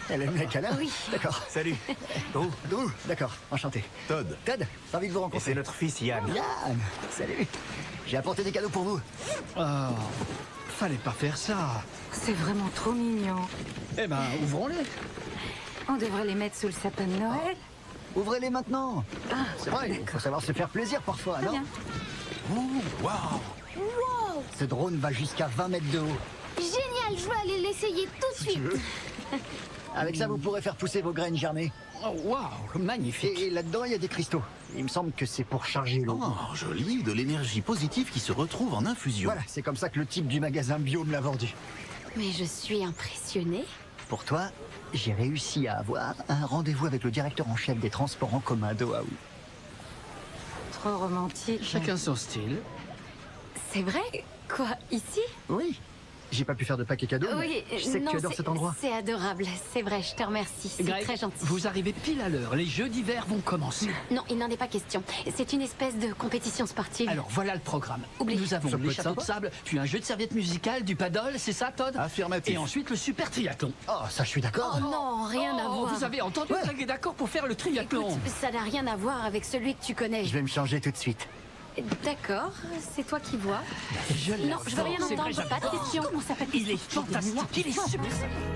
Speaker 3: Elle aime les câlins?
Speaker 2: Oui.
Speaker 3: D'accord.
Speaker 10: Salut. Drew.
Speaker 3: Drew, d'accord, enchanté.
Speaker 14: Todd.
Speaker 3: Todd, ravi de vous
Speaker 10: Et
Speaker 3: rencontrer.
Speaker 10: c'est notre fils Yann.
Speaker 3: Yann, salut. J'ai apporté des cadeaux pour vous.
Speaker 12: Oh, fallait pas faire ça.
Speaker 7: C'est vraiment trop mignon.
Speaker 12: Eh ben, ouvrons-les.
Speaker 7: On devrait les mettre sous le sapin de Noël.
Speaker 3: Ouvrez-les maintenant.
Speaker 7: Ah,
Speaker 3: C'est vrai, il faut savoir se faire plaisir parfois,
Speaker 7: Très
Speaker 3: non?
Speaker 7: bien.
Speaker 3: Ouh, waouh.
Speaker 6: Wow!
Speaker 3: Ce drone va jusqu'à 20 mètres de haut.
Speaker 6: Génial, je vais aller l'essayer tout de suite.
Speaker 3: Avec ça, vous pourrez faire pousser vos graines germées.
Speaker 12: Oh, waouh, magnifique.
Speaker 3: Et là-dedans, il y a des cristaux. Il me semble que c'est pour charger l'eau.
Speaker 9: Oh, joli, de l'énergie positive qui se retrouve en infusion.
Speaker 3: Voilà, c'est comme ça que le type du magasin bio me l'a vendu.
Speaker 2: Mais je suis impressionnée.
Speaker 3: Pour toi, j'ai réussi à avoir un rendez-vous avec le directeur en chef des transports en commun d'Oahu.
Speaker 7: Trop romantique.
Speaker 12: Chacun son style.
Speaker 2: C'est vrai? Quoi, ici?
Speaker 3: Oui. J'ai pas pu faire de paquet cadeau,
Speaker 2: Oui,
Speaker 3: mais je sais que
Speaker 2: non,
Speaker 3: tu adores cet endroit.
Speaker 2: C'est adorable, c'est vrai, je te remercie. C'est
Speaker 12: Greg,
Speaker 2: très gentil.
Speaker 12: vous arrivez pile à l'heure. Les jeux d'hiver vont commencer.
Speaker 2: Non, il n'en est pas question. C'est une espèce de compétition sportive.
Speaker 12: Alors voilà le programme.
Speaker 2: Oublie.
Speaker 12: Nous avons
Speaker 3: Ça peut
Speaker 12: les
Speaker 3: être
Speaker 12: châteaux de
Speaker 3: sympa.
Speaker 12: sable, puis un jeu de serviettes musicales, du paddle, c'est ça, Todd?
Speaker 9: Affirmatif.
Speaker 12: Et ensuite le super triathlon.
Speaker 3: Oh, ça, je suis d'accord.
Speaker 2: Oh non, rien à
Speaker 12: Oh,
Speaker 2: voir.
Speaker 12: vous avez entendu? Greg est d'accord pour faire le triathlon.
Speaker 2: Écoute, ça n'a rien à voir avec celui que tu connais.
Speaker 3: Je vais me changer tout de suite.
Speaker 2: D'accord, c'est toi qui vois.
Speaker 12: Je
Speaker 2: Non, je veux rien
Speaker 12: l'adore, c'est vrai,
Speaker 2: entendre, pas de
Speaker 12: j'adore.
Speaker 2: question.
Speaker 12: Comment ça s'appelle? Il est fantastique, il est super.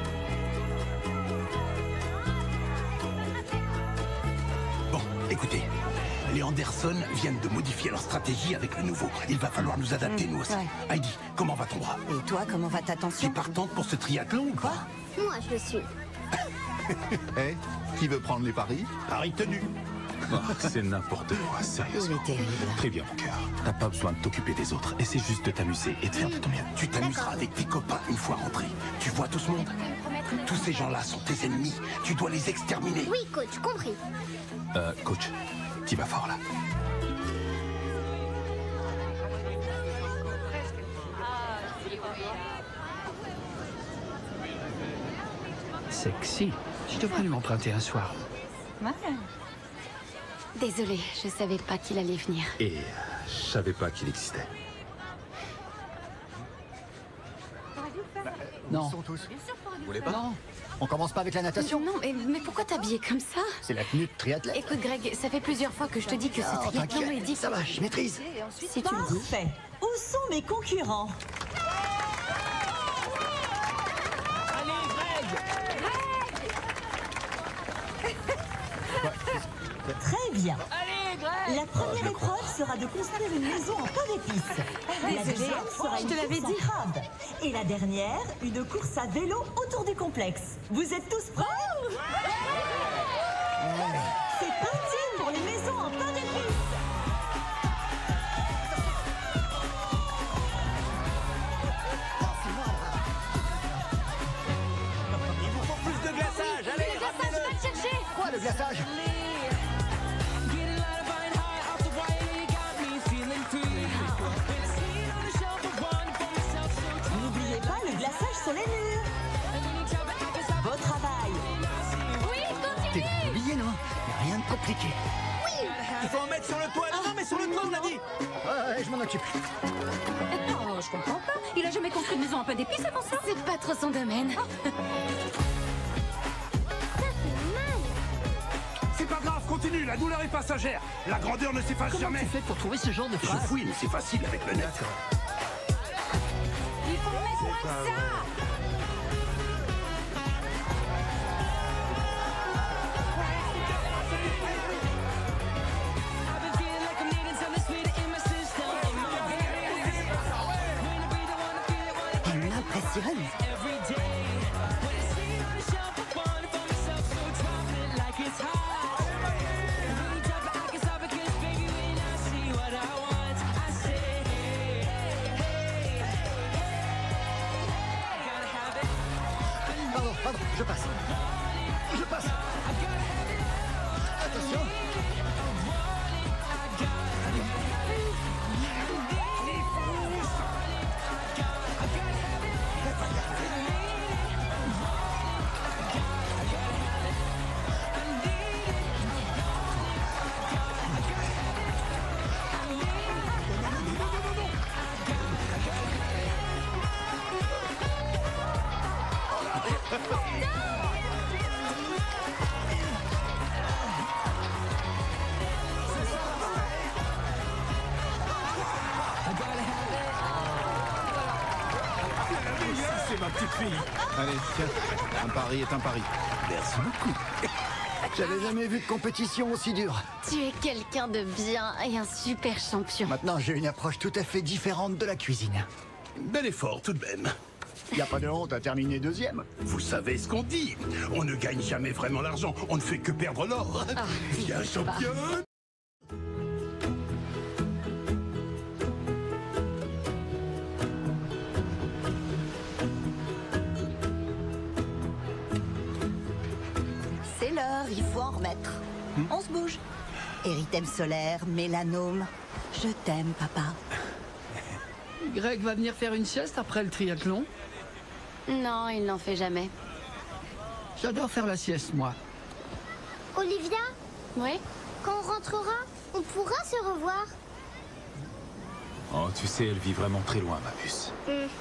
Speaker 14: Bon, écoutez. Les Anderson viennent de modifier leur stratégie avec le nouveau. Il va falloir nous adapter, nous aussi.
Speaker 5: ouais.
Speaker 14: Heidi, comment va ton bras?
Speaker 5: Et toi, comment va ta
Speaker 14: T'es
Speaker 5: tension?
Speaker 14: partante pour ce triathlon ou pas?
Speaker 6: Moi, je le suis.
Speaker 9: Eh, qui veut prendre les paris?
Speaker 14: Paris tenu.
Speaker 11: Oh, c'est n'importe quoi, sérieusement.
Speaker 5: Il est terrible.
Speaker 11: Très bien, mon cœur. T'as pas besoin de t'occuper des autres. Essaie juste de t'amuser et de faire de ton mieux.
Speaker 14: Tu t'amuseras avec tes copains une fois rentré. Tu vois tout ce monde? Tous ces gens-là sont tes ennemis. Tu dois les exterminer.
Speaker 6: Oui, coach, compris.
Speaker 11: Coach, t'y vas fort, là.
Speaker 12: Sexy. Je devrais lui emprunter un soir.
Speaker 7: Ouais.
Speaker 2: Désolée, je savais pas qu'il allait venir.
Speaker 11: Et je savais pas qu'il existait.
Speaker 3: Non. Ils sont tous.
Speaker 11: Vous voulez pas?
Speaker 3: Non. On commence pas avec la natation?
Speaker 2: Non, mais pourquoi t'habiller comme ça?
Speaker 3: C'est la tenue de triathlète.
Speaker 2: Écoute, Greg, ça fait plusieurs fois que je te dis que ce
Speaker 3: Oh,
Speaker 2: triathlon
Speaker 3: t'inquiète,
Speaker 2: est difficile.
Speaker 3: ça va, je maîtrise.
Speaker 2: Si tu le dis.
Speaker 5: Parfait. Où sont mes concurrents? Très bien. La première épreuve sera de construire une maison en pain d'épices. La deuxième sera
Speaker 7: je
Speaker 5: une
Speaker 7: te l'avais
Speaker 5: course en
Speaker 7: dit.
Speaker 5: crabe. Et la dernière, une course à vélo autour du complexe. Vous êtes tous prêts? C'est parti pour les maisons en pain d'épices.
Speaker 10: Il vous faut plus de glaçage. Allez, ramenez-le.
Speaker 3: Quoi, le glaçage?
Speaker 5: N'oubliez pas le glaçage sur les murs. Beau travail.
Speaker 3: T'es dans l'oublié, non? Y a rien de compliqué.
Speaker 10: Il faut en mettre sur le toit. Non, mais sur le toit, on l'a dit.
Speaker 3: Ouais, je m'en occupe.
Speaker 7: Oh, je comprends pas. Il a jamais construit une maison en pain d'épices avant ça?
Speaker 2: C'est pas trop son domaine.
Speaker 14: C'est pas grave, continue. La douleur est passagère. La grandeur ne s'efface
Speaker 12: Comment
Speaker 14: jamais.
Speaker 12: tu fais pour trouver ce genre de
Speaker 14: Je
Speaker 12: phrase?
Speaker 14: fouille, mais c'est facile avec le net.
Speaker 7: Il faut mettre moins que ça.
Speaker 5: Elle m'impressionne.
Speaker 3: Pardon, je passe. Je passe. Attention.
Speaker 14: ma petite fille.
Speaker 9: Allez, tiens, un pari est un pari.
Speaker 14: Merci beaucoup.
Speaker 3: J'avais jamais vu de compétition aussi dure.
Speaker 2: Tu es quelqu'un de bien et un super champion.
Speaker 3: Maintenant, j'ai une approche tout à fait différente de la cuisine.
Speaker 14: Bel effort tout de même.
Speaker 3: Y a pas de honte à terminer deuxième.
Speaker 14: Vous savez ce qu'on dit. On ne gagne jamais vraiment l'argent. On ne fait que perdre l'or. Viens, championne.
Speaker 15: C'est l'heure, il faut en remettre. On se bouge. Érythème solaire, mélanome. Je t'aime, papa.
Speaker 12: Greg va venir faire une sieste après le triathlon?
Speaker 2: Non, il n'en fait jamais.
Speaker 12: J'adore faire la sieste, moi.
Speaker 6: Olivia,
Speaker 2: Oui?
Speaker 6: quand on rentrera, on pourra se revoir.
Speaker 11: Oh, tu sais, elle vit vraiment très loin, ma puce.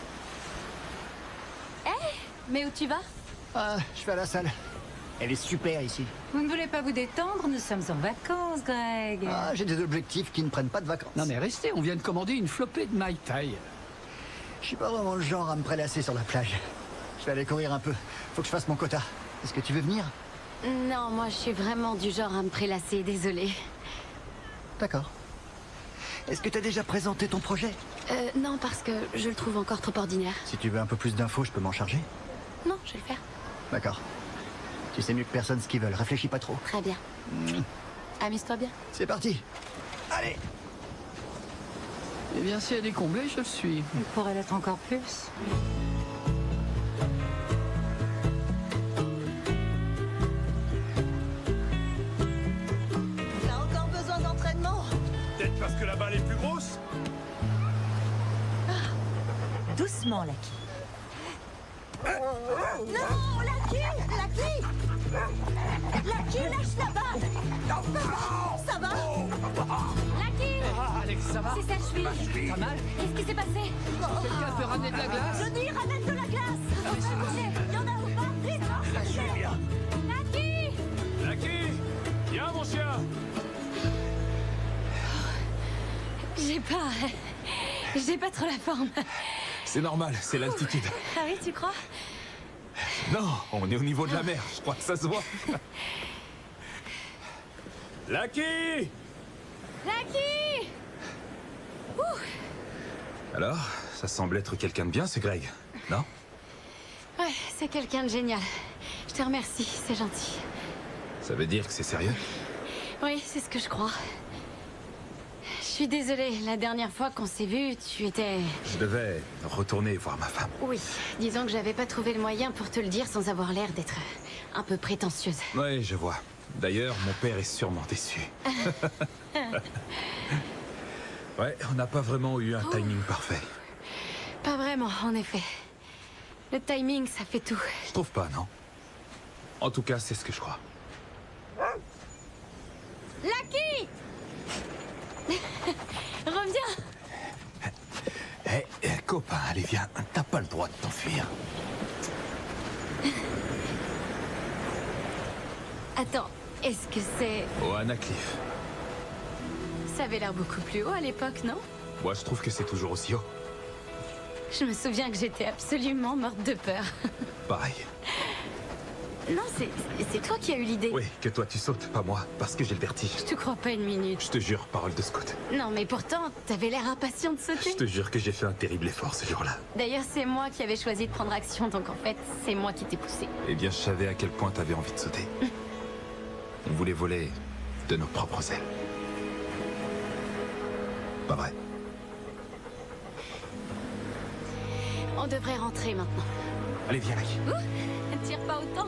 Speaker 13: Mais où tu vas?
Speaker 3: Ah, je vais à la salle. Elle est super ici.
Speaker 7: Vous ne voulez pas vous détendre? Nous sommes en vacances, Greg.
Speaker 3: Ah, j'ai des objectifs qui ne prennent pas de vacances.
Speaker 12: Non mais restez, on vient de commander une flopée de Mai Tai.
Speaker 3: Je suis pas vraiment le genre à me prélasser sur la plage. Je vais aller courir un peu. Faut que je fasse mon quota. Est-ce que tu veux venir?
Speaker 2: Non, moi je suis vraiment du genre à me prélasser, désolée.
Speaker 3: D'accord. Est-ce que tu as déjà présenté ton projet?
Speaker 2: Non, parce que je le trouve encore trop ordinaire.
Speaker 3: Si tu veux un peu plus d'infos, je peux m'en charger.
Speaker 2: Non, je vais le faire.
Speaker 3: D'accord. Tu sais mieux que personne ce qu'ils veulent. Réfléchis pas trop.
Speaker 2: Très bien. Amuse-toi bien.
Speaker 3: C'est parti. Allez.
Speaker 12: Eh bien, si elle est comblée, je le suis.
Speaker 7: Il pourrait l'être encore plus.
Speaker 15: T'as encore besoin d'entraînement?
Speaker 14: Peut-être parce que la balle est plus grosse.
Speaker 5: Doucement, Lucky.
Speaker 15: Non, Lucky! Lucky! Lucky, lâche la balle! Ça va?
Speaker 2: Lucky!
Speaker 12: Ah, Alex, ça va?
Speaker 2: C'est sa cheville.
Speaker 12: Pas mal?
Speaker 2: Qu'est-ce qui s'est passé?
Speaker 12: Quelqu'un peut ramener de la glace?
Speaker 15: Je dis, ramène de la glace! On va bouger! Il y en a ou pas? Vite!
Speaker 2: Lucky!
Speaker 11: Lucky! Viens, mon chien!
Speaker 2: J'ai pas trop la forme.
Speaker 11: C'est normal, c'est l'altitude.
Speaker 2: Ah oui, tu crois?
Speaker 11: Non, on est au niveau de la mer, je crois que ça se voit. Lucky!
Speaker 2: Lucky!
Speaker 11: Alors, ça semble être quelqu'un de bien, ce Greg, non?
Speaker 2: Ouais, c'est quelqu'un de génial. Je te remercie, c'est gentil.
Speaker 11: Ça veut dire que c'est sérieux?
Speaker 2: Oui, c'est ce que je crois. Je suis désolée, la dernière fois qu'on s'est vu, tu étais...
Speaker 11: Je devais retourner voir ma femme.
Speaker 2: Oui, disons que j'avais pas trouvé le moyen pour te le dire sans avoir l'air d'être un peu prétentieuse.
Speaker 11: Oui, je vois. D'ailleurs, mon père est sûrement déçu. Ouais, on n'a pas vraiment eu un timing parfait.
Speaker 2: Pas vraiment, en effet. Le timing, ça fait tout.
Speaker 11: Je trouve pas, non? En tout cas, c'est ce que je crois.
Speaker 2: Lucky! Reviens!
Speaker 14: Copain, allez, viens. T'as pas le droit de t'enfuir.
Speaker 2: Attends, est-ce que c'est...
Speaker 11: Oana Cliff.
Speaker 2: Ça avait l'air beaucoup plus haut à l'époque, non?
Speaker 11: Moi, je trouve que c'est toujours aussi haut.
Speaker 2: Je me souviens que j'étais absolument morte de peur.
Speaker 11: Pareil.
Speaker 2: Non, c'est toi qui as eu l'idée.
Speaker 11: Oui, que toi tu sautes, pas moi, parce que j'ai le vertige.
Speaker 2: Je te crois pas une minute.
Speaker 11: Je te jure, parole de scout.
Speaker 2: Non, mais pourtant, t'avais l'air impatient de sauter.
Speaker 11: Je te jure que j'ai fait un terrible effort ce jour-là.
Speaker 2: D'ailleurs, c'est moi qui avais choisi de prendre action, donc en fait, c'est moi qui t'ai poussé.
Speaker 11: Eh bien, je savais à quel point t'avais envie de sauter. On voulait voler de nos propres ailes. Pas vrai?
Speaker 2: On devrait rentrer maintenant.
Speaker 11: Allez, viens, Lucky.
Speaker 2: Tire pas autant.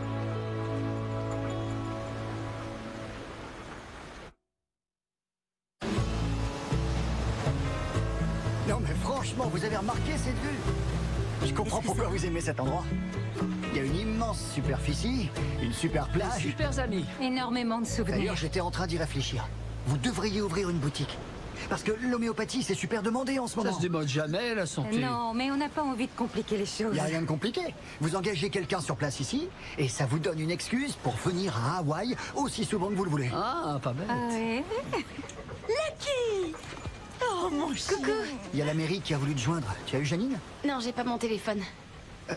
Speaker 3: Non mais franchement, vous avez remarqué cette vue? Je comprends pourquoi vous aimez cet endroit. Il y a une immense superficie, une super plage.
Speaker 12: Super amis.
Speaker 7: Énormément de souvenirs.
Speaker 3: D'ailleurs, j'étais en train d'y réfléchir. Vous devriez ouvrir une boutique. Parce que l'homéopathie, c'est super demandé en ce moment.
Speaker 12: Ça se démode jamais, la santé.
Speaker 7: Non, mais on n'a pas envie de compliquer les choses.
Speaker 3: Il n'y a rien de compliqué. Vous engagez quelqu'un sur place ici, et ça vous donne une excuse pour venir à Hawaï aussi souvent que vous le voulez.
Speaker 12: Ah, pas bête.
Speaker 7: Ah ouais.
Speaker 15: Lucky! Oh, mon chien!
Speaker 2: Coucou!
Speaker 3: Il y a la mairie qui a voulu te joindre. Tu as eu Janine?
Speaker 2: Non, j'ai pas mon téléphone.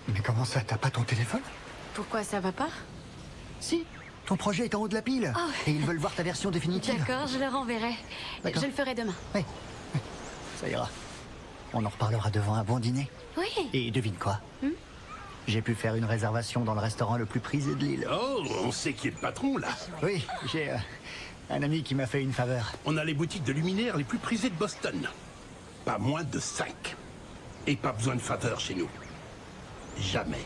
Speaker 3: Mais comment ça, t'as pas ton téléphone?
Speaker 2: Pourquoi ça va pas?
Speaker 3: Si, ton projet est en haut de la pile.
Speaker 2: Oh.
Speaker 3: Et ils veulent voir ta version définitive.
Speaker 2: D'accord, je leur enverrai. Je le ferai demain.
Speaker 3: Oui, ça ira. On en reparlera devant un bon dîner.
Speaker 2: Oui.
Speaker 3: Et devine quoi? J'ai pu faire une réservation dans le restaurant le plus prisé de l'île.
Speaker 14: Oh, on sait qui est le patron, là.
Speaker 3: Oui, j'ai un ami qui m'a fait une faveur.
Speaker 14: On a les boutiques de luminaires les plus prisées de Boston. Pas moins de 5. Et pas besoin de faveur chez nous. Jamais.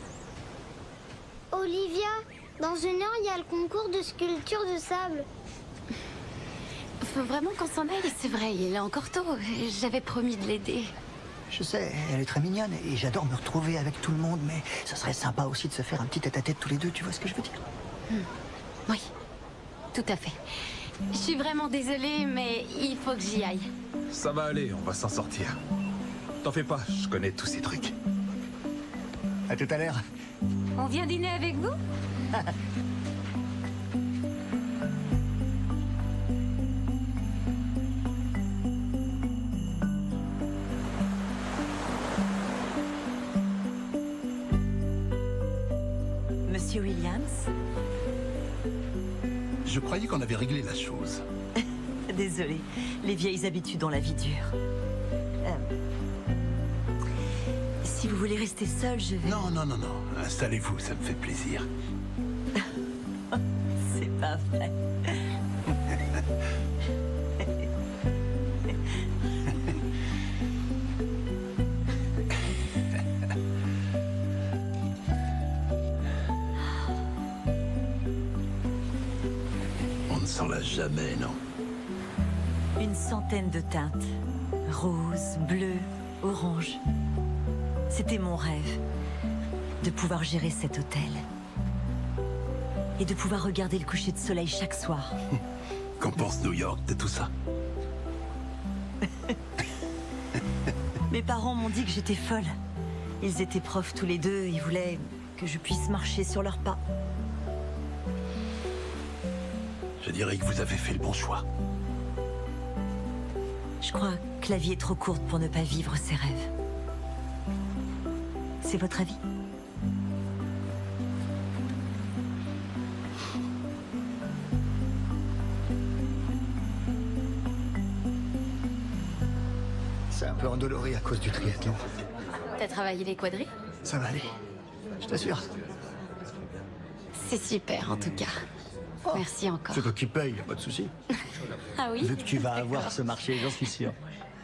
Speaker 6: Olivia, dans 1 heure, il y a le concours de sculpture de sable.
Speaker 2: Faut vraiment qu'on s'en aille, c'est vrai, il est encore tôt. J'avais promis de l'aider.
Speaker 3: Je sais, elle est très mignonne et j'adore me retrouver avec tout le monde, mais ça serait sympa aussi de se faire un petit tête-à-tête tous les deux, tu vois ce que je veux dire?
Speaker 2: Oui, tout à fait. Je suis vraiment désolée, mais il faut que j'y aille.
Speaker 11: Ça va aller, on va s'en sortir. T'en fais pas, je connais tous ces trucs.
Speaker 3: À tout à l'heure.
Speaker 13: On vient dîner avec vous?
Speaker 5: Monsieur Williams?
Speaker 14: Je croyais qu'on avait réglé la chose.
Speaker 5: Désolée, les vieilles habitudes ont la vie dure. Si vous voulez rester seul, je vais...
Speaker 14: Non, non, non, non. Installez-vous, ça me fait plaisir.
Speaker 5: C'est pas vrai.
Speaker 14: On ne s'en lasse jamais, non?
Speaker 5: Une centaine de teintes. Rose, bleu, orange. C'était mon rêve. De pouvoir gérer cet hôtel. Et de pouvoir regarder le coucher de soleil chaque soir.
Speaker 14: Qu'en pense New York de tout ça?
Speaker 5: Mes parents m'ont dit que j'étais folle. Ils étaient profs tous les deux et voulaient que je puisse marcher sur leurs pas.
Speaker 14: Je dirais que vous avez fait le bon choix.
Speaker 5: Je crois que la vie est trop courte pour ne pas vivre ses rêves. C'est votre avis?
Speaker 3: C'est un peu endolori à cause du triathlon.
Speaker 2: T'as travaillé les quadrilles?
Speaker 3: Ça va aller, je t'assure.
Speaker 2: C'est super, en tout cas. Merci encore.
Speaker 3: C'est toi qui paye, y a pas de souci.
Speaker 2: Ah oui?
Speaker 3: Vu que tu vas avoir ce marché, j'en suis sûr.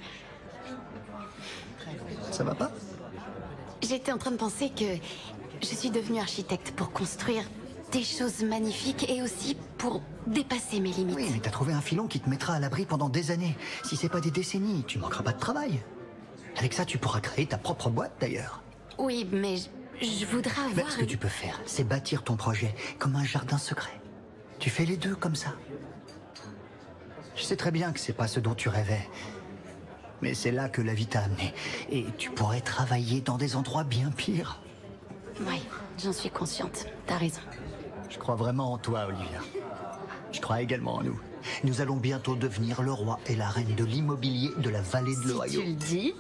Speaker 3: Ça va pas?
Speaker 2: J'étais en train de penser que je suis devenue architecte pour construire des choses magnifiques et aussi pour dépasser mes limites.
Speaker 3: Oui, mais t'as trouvé un filon qui te mettra à l'abri pendant des années. Si c'est pas des décennies, tu manqueras pas de travail. Avec ça, tu pourras créer ta propre boîte, d'ailleurs.
Speaker 2: Oui, mais je voudrais avoir...
Speaker 3: Mais ce que tu peux faire, c'est bâtir ton projet comme un jardin secret. Tu fais les deux comme ça. Je sais très bien que c'est pas ce dont tu rêvais. Mais c'est là que la vie t'a amené. Et tu pourrais travailler dans des endroits bien pires.
Speaker 2: Oui, j'en suis consciente. T'as raison.
Speaker 3: Je crois vraiment en toi, Olivia. Je crois également en nous. Nous allons bientôt devenir le roi et la reine de l'immobilier de la vallée de l'Ohio.
Speaker 2: Si tu le dis,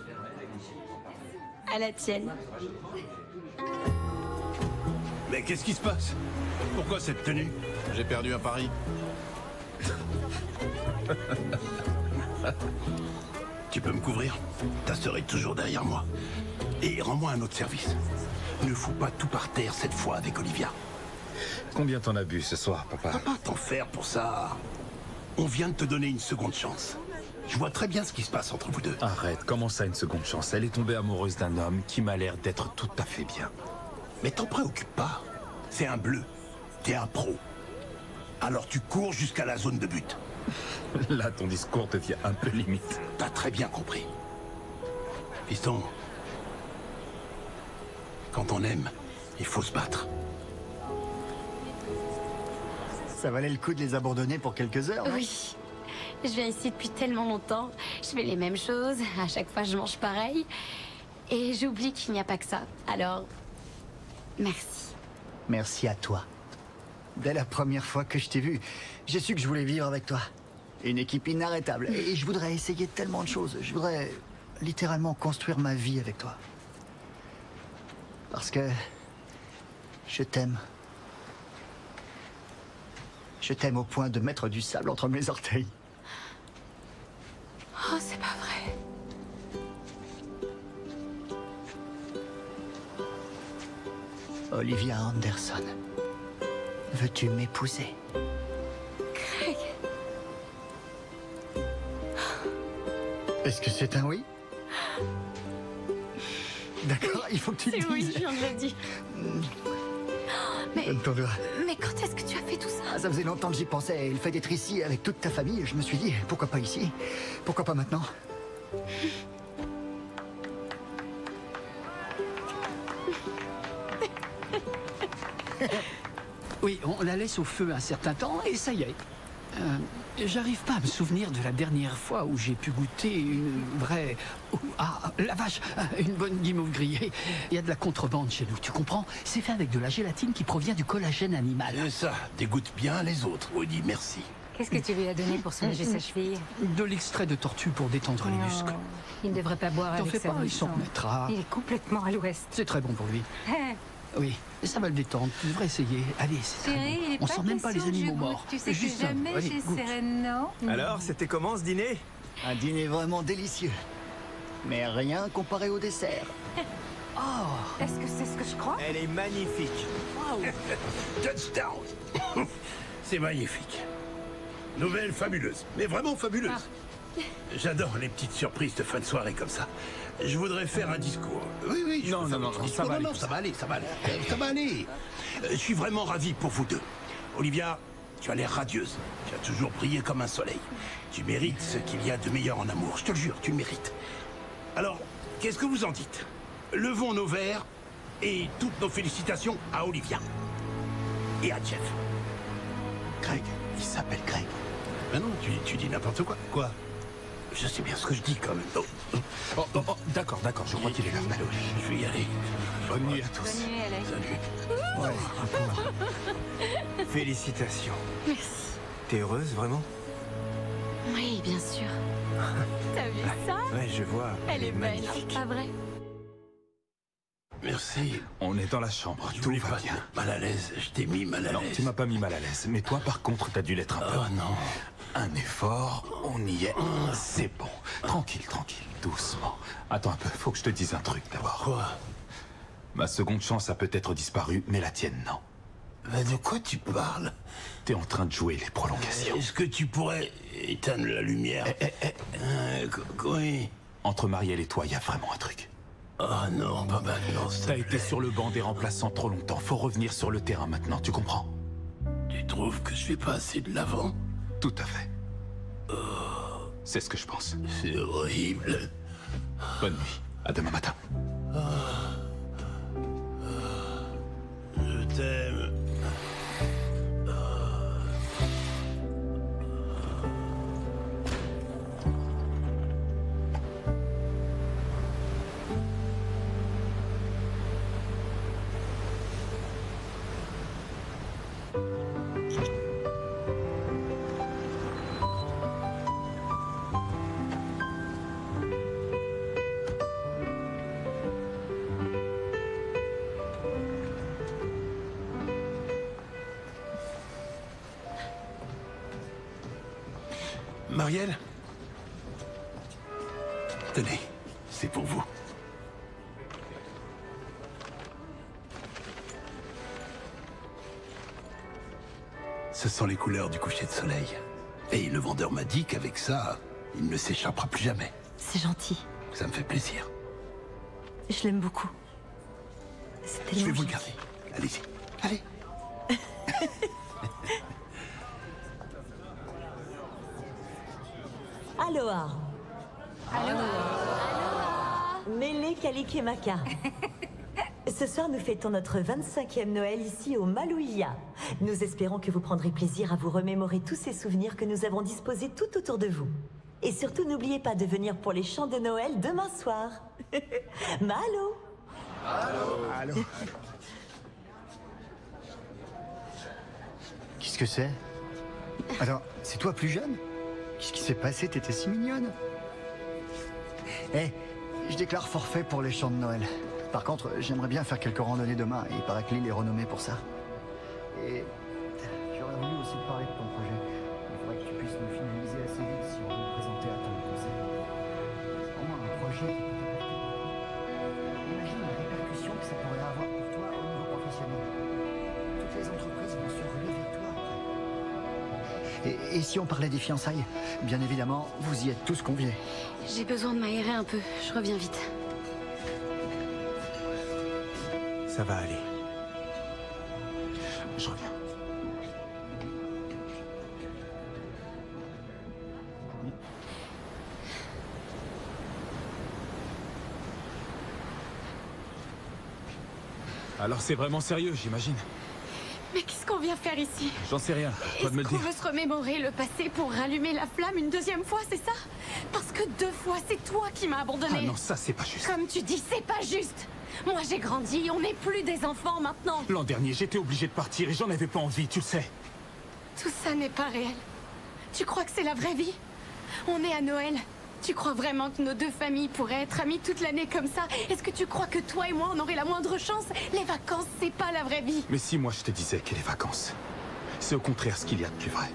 Speaker 2: à la tienne.
Speaker 14: Mais qu'est-ce qui se passe? Pourquoi cette tenue?
Speaker 9: J'ai perdu un pari.
Speaker 14: Tu peux me couvrir? Ta sœur est toujours derrière moi. Et rends-moi un autre service. Ne fous pas tout par terre cette fois avec Olivia.
Speaker 11: Combien t'en as bu ce soir, papa?
Speaker 14: Faut pas t'en faire pour ça. On vient de te donner une seconde chance. Je vois très bien ce qui se passe entre vous deux.
Speaker 11: Arrête, comment ça une seconde chance? Elle est tombée amoureuse d'un homme qui m'a l'air d'être tout à fait bien.
Speaker 14: Mais t'en préoccupe pas. C'est un bleu. T'es un pro. Alors tu cours jusqu'à la zone de but.
Speaker 11: Là, ton discours devient un peu limite.
Speaker 14: T'as très bien compris. Fiston, quand on aime, il faut se battre.
Speaker 3: Ça valait le coup de les abandonner pour quelques heures, non?
Speaker 2: Oui. Je viens ici depuis tellement longtemps. Je fais les mêmes choses. À chaque fois, je mange pareil. Et j'oublie qu'il n'y a pas que ça. Alors, merci.
Speaker 3: Merci à toi. Dès la première fois que je t'ai vu, j'ai su que je voulais vivre avec toi. Une équipe inarrêtable. Et je voudrais essayer tellement de choses. Je voudrais littéralement construire ma vie avec toi. Parce que... je t'aime. Je t'aime au point de mettre du sable entre mes orteils.
Speaker 2: Oh, c'est pas vrai.
Speaker 3: Olivia Anderson, veux-tu m'épouser?
Speaker 2: Craig.
Speaker 3: Est-ce que c'est un oui? D'accord, il faut que tu le dises.
Speaker 2: C'est oui, je viens de le dire.
Speaker 3: Donne ton doigt.
Speaker 2: Mais quand est-ce que tu as fait tout ça?
Speaker 3: Ah, ça faisait longtemps que j'y pensais. Et le fait d'être ici avec toute ta famille, je me suis dit, pourquoi pas ici? Pourquoi pas maintenant?
Speaker 12: Oui, on la laisse au feu un certain temps et ça y est. J'arrive pas à me souvenir de la dernière fois où j'ai pu goûter une vraie... Ah, la vache, une bonne guimauve grillée. Il y a de la contrebande chez nous, tu comprends? C'est fait avec de la gélatine qui provient du collagène animal.
Speaker 14: Ça dégoûte bien les autres, Woody, merci.
Speaker 7: Qu'est-ce que tu lui as donné pour soulager sa cheville?
Speaker 12: De l'extrait de tortue pour détendre les muscles.
Speaker 7: Il ne devrait pas boire
Speaker 12: T'en
Speaker 7: avec
Speaker 12: fais
Speaker 7: sa
Speaker 12: pas, il s'en
Speaker 7: boisson.
Speaker 12: remettra.
Speaker 7: Il est complètement à l'ouest.
Speaker 12: C'est très bon pour lui.
Speaker 7: Hé,
Speaker 12: Oui, ça va le détendre, tu devrais essayer. Allez, c'est très
Speaker 7: chérie,
Speaker 12: bon.
Speaker 7: il est
Speaker 12: On
Speaker 7: pas
Speaker 12: sent même pas les
Speaker 7: question que je
Speaker 12: animaux
Speaker 7: goûte.
Speaker 12: morts.
Speaker 7: Tu sais
Speaker 12: Juste
Speaker 7: que
Speaker 12: un.
Speaker 7: jamais
Speaker 12: Allez,
Speaker 7: chez
Speaker 12: goûte.
Speaker 7: Sereno.
Speaker 10: Alors, c'était comment ce dîner?
Speaker 3: Un dîner vraiment délicieux. Mais rien comparé au dessert.
Speaker 7: Oh, est-ce que c'est ce que je crois?
Speaker 10: Elle est magnifique.
Speaker 14: Touchdown. C'est magnifique. Nouvelle fabuleuse, mais vraiment fabuleuse. J'adore les petites surprises de fin de soirée comme ça. Je voudrais faire un discours. Oui, je
Speaker 11: Non,
Speaker 14: peux faire
Speaker 11: non,
Speaker 14: un
Speaker 11: non,
Speaker 14: discours.
Speaker 11: ça va aller
Speaker 14: Non,
Speaker 11: comme
Speaker 14: ça va aller, ça va aller. Ça va aller. Je suis vraiment ravi pour vous deux. Olivia, tu as l'air radieuse. Tu as toujours brillé comme un soleil. Tu mérites ce qu'il y a de meilleur en amour. Je te le jure, tu le mérites. Alors, qu'est-ce que vous en dites? Levons nos verres et toutes nos félicitations à Olivia. Et à Jeff. Craig, il s'appelle Craig. Ben non, tu dis n'importe quoi. Quoi? Je sais bien ce que je dis quand même.
Speaker 11: D'accord, je crois qu'il est là.
Speaker 14: Allô, je vais y aller.
Speaker 11: Bonne nuit à tous.
Speaker 7: Bonne nuit, Alex.
Speaker 14: Salut.
Speaker 10: Ouais, félicitations.
Speaker 2: Merci.
Speaker 10: T'es heureuse, vraiment?
Speaker 2: Oui, bien sûr. T'as vu ça?
Speaker 10: Ouais, je vois.
Speaker 2: Elle est magnifique. Pas vrai?
Speaker 14: Merci.
Speaker 11: On est dans la chambre,
Speaker 14: Je
Speaker 11: tout
Speaker 14: voulais
Speaker 11: va
Speaker 14: pas
Speaker 11: bien.
Speaker 14: te mettre mal à l'aise. Je t'ai mis mal à
Speaker 11: Non,
Speaker 14: l'aise.
Speaker 11: tu m'as pas mis mal à l'aise. Mais toi, par contre, t'as dû l'être un peu.
Speaker 14: Oh non.
Speaker 11: Un effort, on y est. C'est bon. Tranquille, doucement. Attends un peu, faut que je te dise un truc d'abord.
Speaker 14: Quoi?
Speaker 11: Ma seconde chance a peut-être disparu, mais la tienne, non.
Speaker 14: Mais de quoi tu parles?
Speaker 11: T'es en train de jouer les prolongations.
Speaker 14: Est-ce que tu pourrais éteindre la lumière? Oui.
Speaker 11: Entre Marielle et toi, il y a vraiment un truc.
Speaker 14: Oh non, pas maintenant.
Speaker 11: T'as été sur le banc des remplaçants trop longtemps. Faut revenir sur le terrain maintenant, tu comprends?
Speaker 14: Tu trouves que je fais pas assez de l'avant?
Speaker 11: Tout à fait. C'est ce que je pense.
Speaker 14: C'est horrible.
Speaker 11: Bonne nuit. À demain matin.
Speaker 14: Je t'aime. Marielle? Tenez, c'est pour vous. Ce sont les couleurs du coucher de soleil. Et le vendeur m'a dit qu'avec ça, il ne s'échappera plus jamais.
Speaker 5: C'est gentil.
Speaker 14: Ça me fait plaisir.
Speaker 5: Je l'aime beaucoup. C'est
Speaker 14: Je
Speaker 5: tellement
Speaker 14: vais vous le
Speaker 5: gentil.
Speaker 14: garder. Allez-y. Allez.
Speaker 5: Aloha. Mele Kalikimaka. Ce soir, nous fêtons notre 25e Noël ici au Malouia. Nous espérons que vous prendrez plaisir à vous remémorer tous ces souvenirs que nous avons disposés tout autour de vous. Et surtout, n'oubliez pas de venir pour les chants de Noël demain soir. Mahalo.
Speaker 3: Allô. Qu'est-ce que c'est? Attends, c'est toi plus jeune? Qu'est-ce qui s'est passé? T'étais si mignonne. Eh, je déclare forfait pour les chants de Noël. Par contre, j'aimerais bien faire quelques randonnées demain. Il paraît que l'île est renommée pour ça. Et j'aurais voulu aussi te parler de ton projet. Il faudrait que tu puisses le finaliser assez vite si on veut le présenter à ton conseil. Au moins un projet qui peut t'apporter. Imagine la répercussion que ça pourrait avoir pour toi au niveau professionnel. Toutes les entreprises vont se ruer vers toi après. Et si on parlait des fiançailles? Bien évidemment, vous y êtes tous conviés.
Speaker 2: J'ai besoin de m'aérer un peu. Je reviens vite.
Speaker 14: Ça va aller.
Speaker 11: Je reviens. Alors c'est vraiment sérieux, j'imagine.
Speaker 2: Mais qu'est-ce qu'on vient faire ici?
Speaker 11: J'en sais rien, toi de me le
Speaker 2: Est-ce qu'on
Speaker 11: dire.
Speaker 2: veut se remémorer le passé pour rallumer la flamme une deuxième fois, c'est ça? Parce que 2 fois, c'est toi qui m'as abandonné.
Speaker 11: Ah non, ça c'est pas juste.
Speaker 2: Comme tu dis, c'est pas juste. Moi j'ai grandi, on n'est plus des enfants maintenant.
Speaker 11: L'an dernier, j'étais obligé de partir et j'en avais pas envie, tu le sais.
Speaker 2: Tout ça n'est pas réel. Tu crois que c'est la vraie vie? On est à Noël. Tu crois vraiment que nos 2 familles pourraient être amies toute l'année comme ça? Est-ce que tu crois que toi et moi on aurait la moindre chance? Les vacances, c'est pas la vraie vie.
Speaker 11: Mais si moi je te disais que les vacances, c'est au contraire ce qu'il y a de plus vrai.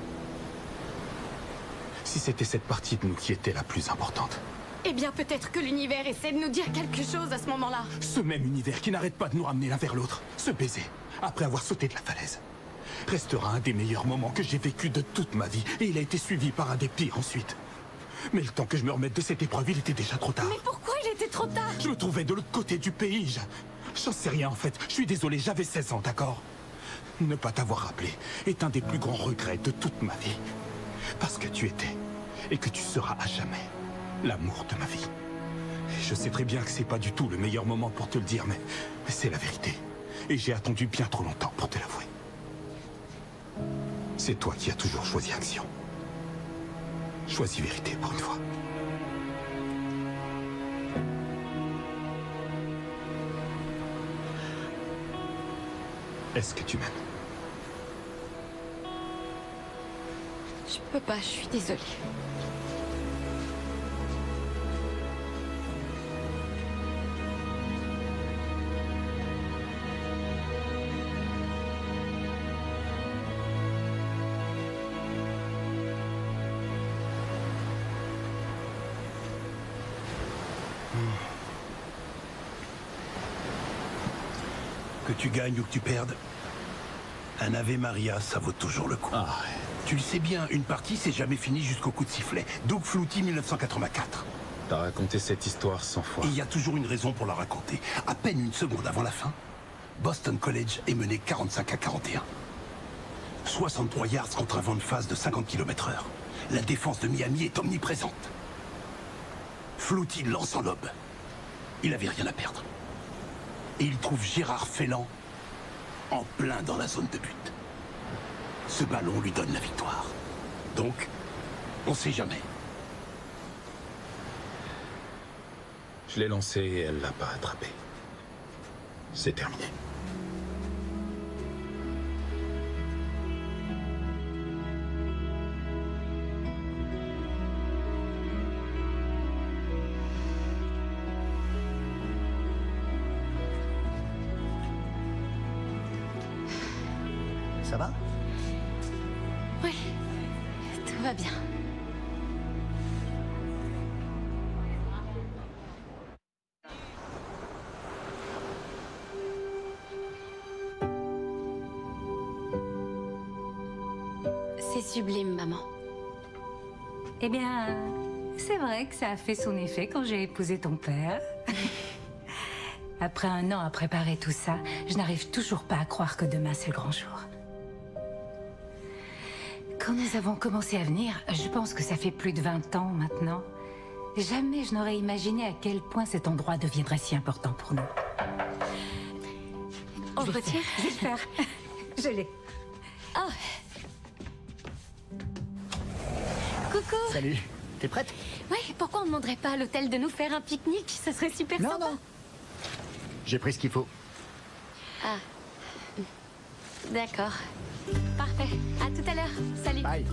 Speaker 11: Si c'était cette partie de nous qui était la plus importante.
Speaker 2: Eh bien peut-être que l'univers essaie de nous dire quelque chose à ce moment-là.
Speaker 11: Ce même univers qui n'arrête pas de nous ramener l'un vers l'autre, ce baiser, après avoir sauté de la falaise, restera un des meilleurs moments que j'ai vécu de toute ma vie. Et il a été suivi par un des pires ensuite. Mais le temps que je me remette de cette épreuve, il était déjà trop tard.
Speaker 2: Mais pourquoi il était trop tard?
Speaker 11: Je me trouvais de l'autre côté du pays. J'en sais rien en fait. Je suis désolé, j'avais 16 ans, d'accord? Ne pas t'avoir rappelé est un des plus grands regrets de toute ma vie. Parce que tu étais, et que tu seras à jamais, l'amour de ma vie. Et je sais très bien que c'est pas du tout le meilleur moment pour te le dire, mais c'est la vérité. Et j'ai attendu bien trop longtemps pour te l'avouer. C'est toi qui as toujours choisi action. Choisis vérité pour une fois. Est-ce que tu m'aimes?
Speaker 2: Je peux pas, je suis désolée.
Speaker 14: Que tu gagnes ou que tu perdes, un Ave Maria, ça vaut toujours le coup. Tu le sais bien, une partie, c'est jamais fini jusqu'au coup de sifflet. Doug Flutie, 1984.
Speaker 11: T'as raconté cette histoire 100 fois.
Speaker 14: Et il y a toujours une raison pour la raconter. À peine une seconde avant la fin, Boston College est mené 45-41. 63 yards contre un vent de face de 50 km/h. La défense de Miami est omniprésente. Flutie lance en lobe. Il avait rien à perdre. Et il trouve Gérard Félan en plein dans la zone de but. Ce ballon lui donne la victoire. Donc, on sait jamais.
Speaker 11: Je l'ai lancée et elle l'a pas attrapé. C'est terminé.
Speaker 3: Ça va?
Speaker 2: Oui, tout va bien. C'est sublime, maman.
Speaker 7: Eh bien, c'est vrai que ça a fait son effet quand j'ai épousé ton père. Après 1 an à préparer tout ça, je n'arrive toujours pas à croire que demain c'est le grand jour. Quand nous avons commencé à venir, je pense que ça fait plus de 20 ans maintenant, jamais je n'aurais imaginé à quel point cet endroit deviendrait si important pour nous.
Speaker 2: On retire?
Speaker 7: Je vais le faire. Je l'ai.
Speaker 2: Oh. Coucou.
Speaker 3: Salut. T'es prête?
Speaker 2: Ouais, pourquoi on ne demanderait pas à l'hôtel de nous faire un pique-nique? Ça serait super sympa.
Speaker 3: Non. J'ai pris ce qu'il faut.
Speaker 2: Ah. D'accord. Parfait. À tout à l'heure. Salut.
Speaker 3: Bye.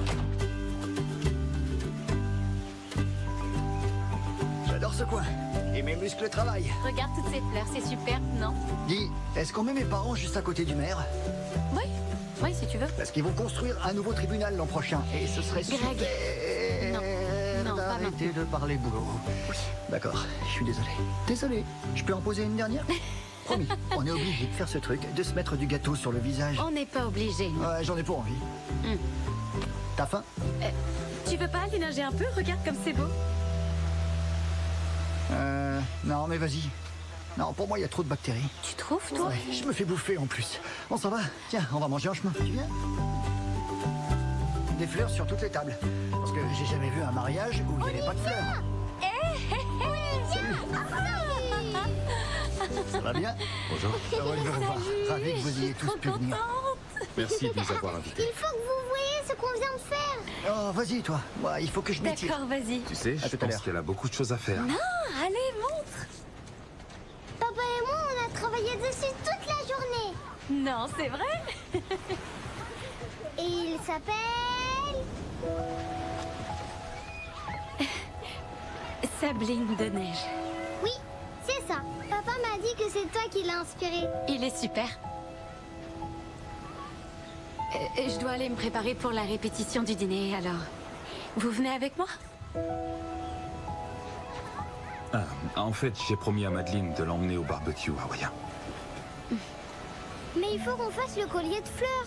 Speaker 3: J'adore ce coin. Et Et mes muscles travaillent.
Speaker 2: Regarde toutes ces fleurs, c'est superbe, non?
Speaker 3: Dis, est-ce qu'on met mes parents juste à côté du maire?
Speaker 2: Oui, oui, si tu veux.
Speaker 3: Parce qu'ils vont construire un nouveau tribunal l'an prochain. Et ce serait
Speaker 2: Greg.
Speaker 3: super
Speaker 2: Non, pas
Speaker 3: d'arrêter de parler boulot. D'accord, je suis désolé. Désolé. Je peux en poser une dernière? Promis, on est obligé de faire ce truc, de se mettre du gâteau sur le visage.
Speaker 2: On n'est pas obligé.
Speaker 3: Ouais, j'en ai pas envie. T'as faim?
Speaker 2: Tu veux pas aller nager un peu? Regarde comme c'est beau.
Speaker 3: Non, mais vas-y. Non, pour moi, il y a trop de bactéries.
Speaker 2: Tu trouves, toi?
Speaker 3: Ouais, je me fais bouffer en plus. On s'en va? Tiens, on va manger en chemin. Tu viens? Des fleurs sur toutes les tables. Parce que j'ai jamais vu un mariage où il n'y avait pas de fleurs. Ça va bien?
Speaker 11: Bonjour.
Speaker 3: Heureux de vous revoir. Ravi que vous ayez tous pu venir.
Speaker 11: Merci de nous avoir invités.
Speaker 6: Il faut que vous voyez ce qu'on vient de faire.
Speaker 3: Oh, vas-y, toi. Ouais, il faut que je m'étire.
Speaker 2: D'accord, vas-y.
Speaker 11: Tu sais,
Speaker 3: À
Speaker 11: je
Speaker 3: tout à
Speaker 11: pense
Speaker 3: l'heure.
Speaker 11: qu'elle a beaucoup de choses à faire.
Speaker 2: Non, allez, montre.
Speaker 6: Papa et moi, on a travaillé dessus toute la journée.
Speaker 2: Non, c'est vrai?
Speaker 6: Et il s'appelle...
Speaker 2: Sabline de neige.
Speaker 6: Oui, c'est ça. Papa m'a dit que c'est toi qui l'as inspiré.
Speaker 2: Il est super. Je dois aller me préparer pour la répétition du dîner, alors... Vous venez avec moi?
Speaker 11: Ah, en fait, j'ai promis à Madeleine de l'emmener au barbecue hawaïen.
Speaker 6: Mais il faut qu'on fasse le collier de fleurs.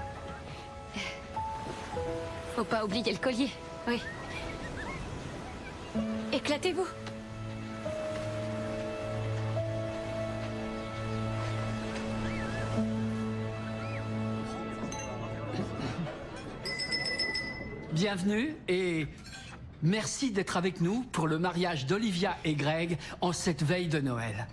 Speaker 2: Faut pas oublier le collier, oui. Éclatez-vous.
Speaker 12: Bienvenue et merci d'être avec nous pour le mariage d'Olivia et Greg en cette veille de Noël.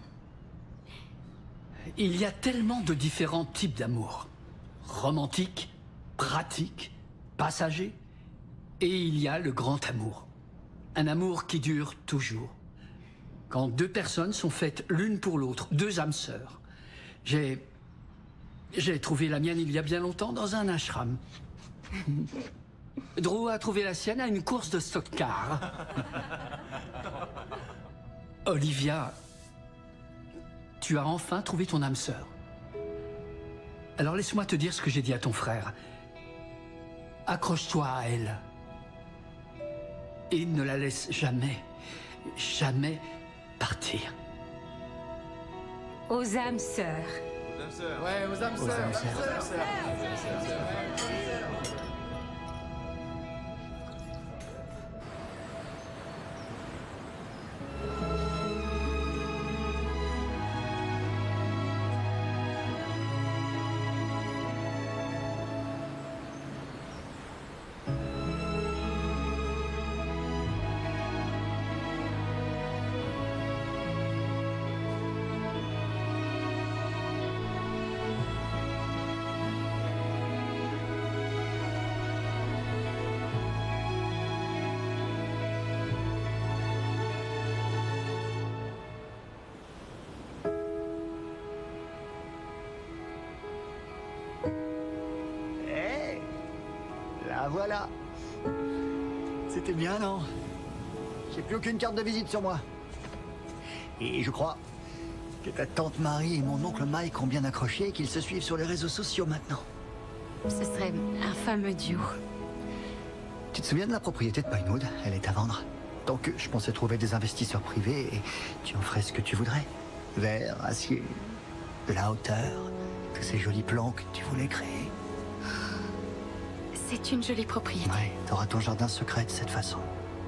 Speaker 12: Il y a tellement de différents types d'amour. Romantique, pratique, passager. Et il y a le grand amour. Un amour qui dure toujours. Quand deux personnes sont faites l'une pour l'autre, deux âmes sœurs. J'ai trouvé la mienne il y a bien longtemps dans un ashram. Drew a trouvé la sienne à une course de stock car. Olivia, tu as enfin trouvé ton âme sœur. Alors laisse-moi te dire ce que j'ai dit à ton frère. Accroche-toi à elle. Et ne la laisse jamais, jamais partir.
Speaker 7: Aux âmes sœurs.
Speaker 16: Ouais, aux âmes sœurs.
Speaker 3: Voilà. C'était bien, non? J'ai plus aucune carte de visite sur moi. Et je crois que ta tante Marie et mon oncle Mike ont bien accroché et qu'ils se suivent sur les réseaux sociaux maintenant.
Speaker 2: Ce serait un fameux duo.
Speaker 3: Tu te souviens de la propriété de Pinewood? Elle est à vendre. Donc je pensais trouver des investisseurs privés et tu en ferais ce que tu voudrais. Verre, acier, de la hauteur, tous ces jolis plans que tu voulais créer.
Speaker 2: C'est une jolie propriété.
Speaker 3: Ouais, t'auras ton jardin secret de cette façon.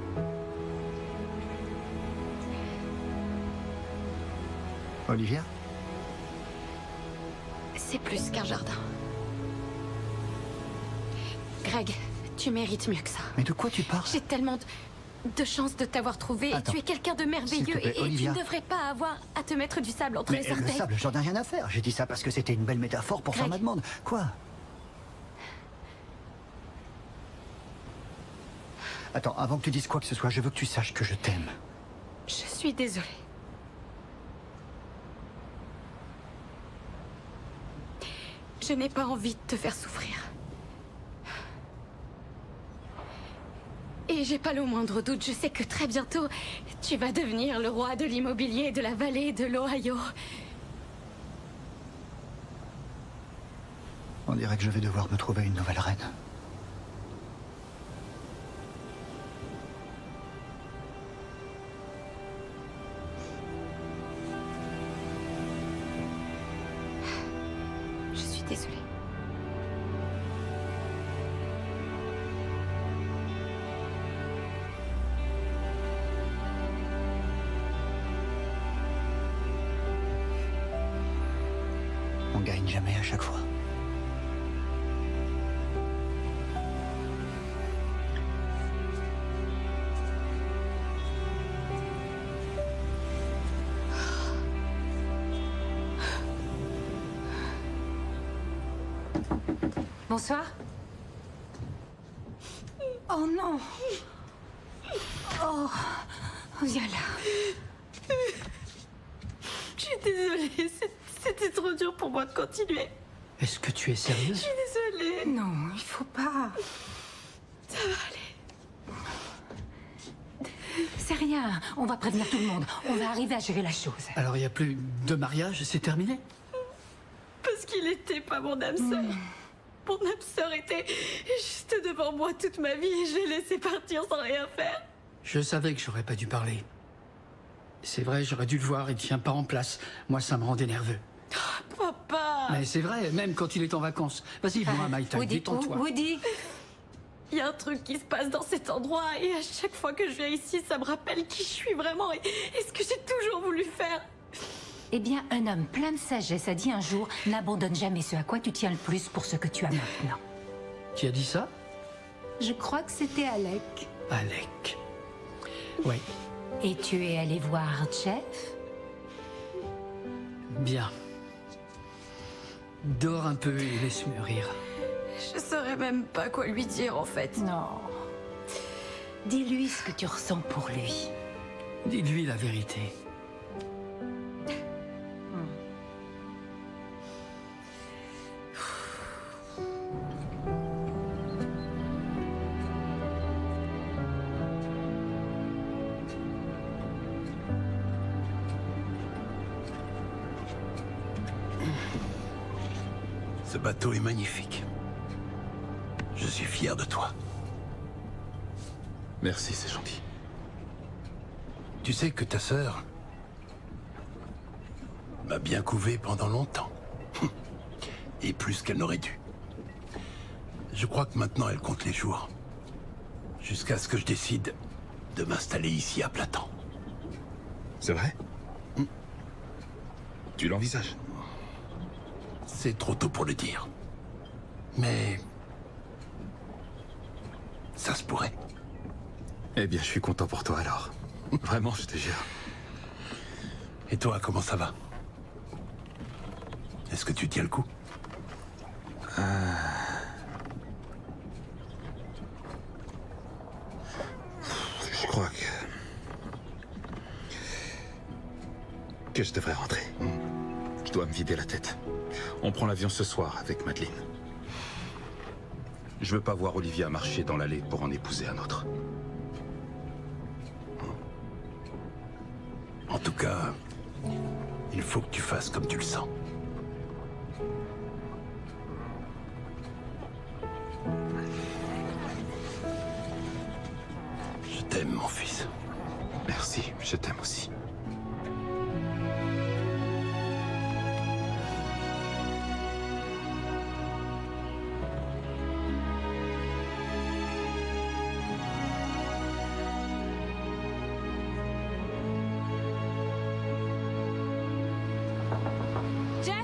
Speaker 3: Olivia?
Speaker 2: C'est plus qu'un jardin. Greg, tu mérites mieux que ça.
Speaker 3: Mais de quoi tu parles?
Speaker 2: J'ai tellement de chance de t'avoir trouvé.
Speaker 3: Attends.
Speaker 2: Et tu es quelqu'un de
Speaker 3: S'il te
Speaker 2: merveilleux.
Speaker 3: plaît,
Speaker 2: Et tu
Speaker 3: Olivia.
Speaker 2: ne devrais pas avoir à te mettre du sable entre
Speaker 3: Mais
Speaker 2: les
Speaker 3: le
Speaker 2: orteils.
Speaker 3: sable, j'en ai rien à faire. J'ai dit ça parce que c'était une belle métaphore pour faire ma demande. Quoi? Attends, avant que tu dises quoi que ce soit, je veux que tu saches que je t'aime.
Speaker 2: Je suis désolée. Je n'ai pas envie de te faire souffrir. Et j'ai pas le moindre doute, je sais que très bientôt, tu vas devenir le roi de l'immobilier de la vallée de l'Ohio.
Speaker 3: On dirait que je vais devoir me trouver une nouvelle reine.
Speaker 2: Je suis désolée.
Speaker 3: On gagne jamais à chaque fois.
Speaker 7: Bonsoir. Oh non. Oh, viens là.
Speaker 13: Je suis désolée, c'était trop dur pour moi de continuer.
Speaker 12: Est-ce que tu es
Speaker 13: Je
Speaker 12: sérieuse?
Speaker 13: suis désolée.
Speaker 7: Non, il faut pas.
Speaker 13: Ça va aller.
Speaker 7: C'est rien, on va prévenir tout le monde. On va arriver à gérer la chose.
Speaker 12: Alors il n'y a plus de mariage, c'est terminé?
Speaker 13: Parce qu'il était pas mon âme sœur. Mon âme sœur était juste devant moi toute ma vie et je l'ai laissé partir sans rien faire.
Speaker 12: Je savais que j'aurais pas dû parler. C'est vrai, j'aurais dû le voir, il tient pas en place. Moi, ça me rendait nerveux.
Speaker 13: Papa!
Speaker 12: Mais c'est vrai, même quand il est en vacances. Vas-y, viens à Mai Tai, détends-toi.
Speaker 7: Woody.
Speaker 13: Il y a un truc qui se passe dans cet endroit et à chaque fois que je viens ici, ça me rappelle qui je suis vraiment et ce que j'ai toujours voulu faire.
Speaker 7: Eh bien, un homme plein de sagesse a dit un jour, n'abandonne jamais ce à quoi tu tiens le plus pour ce que tu as maintenant.
Speaker 12: Qui a dit ça?
Speaker 7: Je crois que c'était Alec.
Speaker 12: Alec. Oui.
Speaker 7: Et tu es allé voir Jeff?
Speaker 12: Bien. Dors un peu et laisse mûrir.
Speaker 13: Je saurais même pas quoi lui dire en fait.
Speaker 7: Non. Dis-lui ce que tu ressens pour lui.
Speaker 12: Dis-lui la vérité.
Speaker 14: Ce bateau est magnifique. Je suis fier de toi.
Speaker 11: Merci, c'est gentil.
Speaker 14: Tu sais que ta sœur m'a bien couvé pendant longtemps. Et plus qu'elle n'aurait dû. Je crois que maintenant elle compte les jours. Jusqu'à ce que je décide de m'installer ici à plein temps.
Speaker 11: C'est vrai? Tu l'envisages?
Speaker 14: C'est trop tôt pour le dire. Mais... ça se pourrait.
Speaker 11: Eh bien, je suis content pour toi alors. Vraiment, je te jure.
Speaker 14: Et toi, comment ça va? Est-ce que tu tiens le coup?
Speaker 11: Je crois que je devrais rentrer. Je dois me vider la tête. On prend l'avion ce soir avec Madeleine. Je veux pas voir Olivia marcher dans l'allée pour en épouser un autre.
Speaker 14: En tout cas, il faut que tu fasses comme tu le sens. Je t'aime, mon fils.
Speaker 11: Merci, je t'aime aussi.
Speaker 2: Jeff?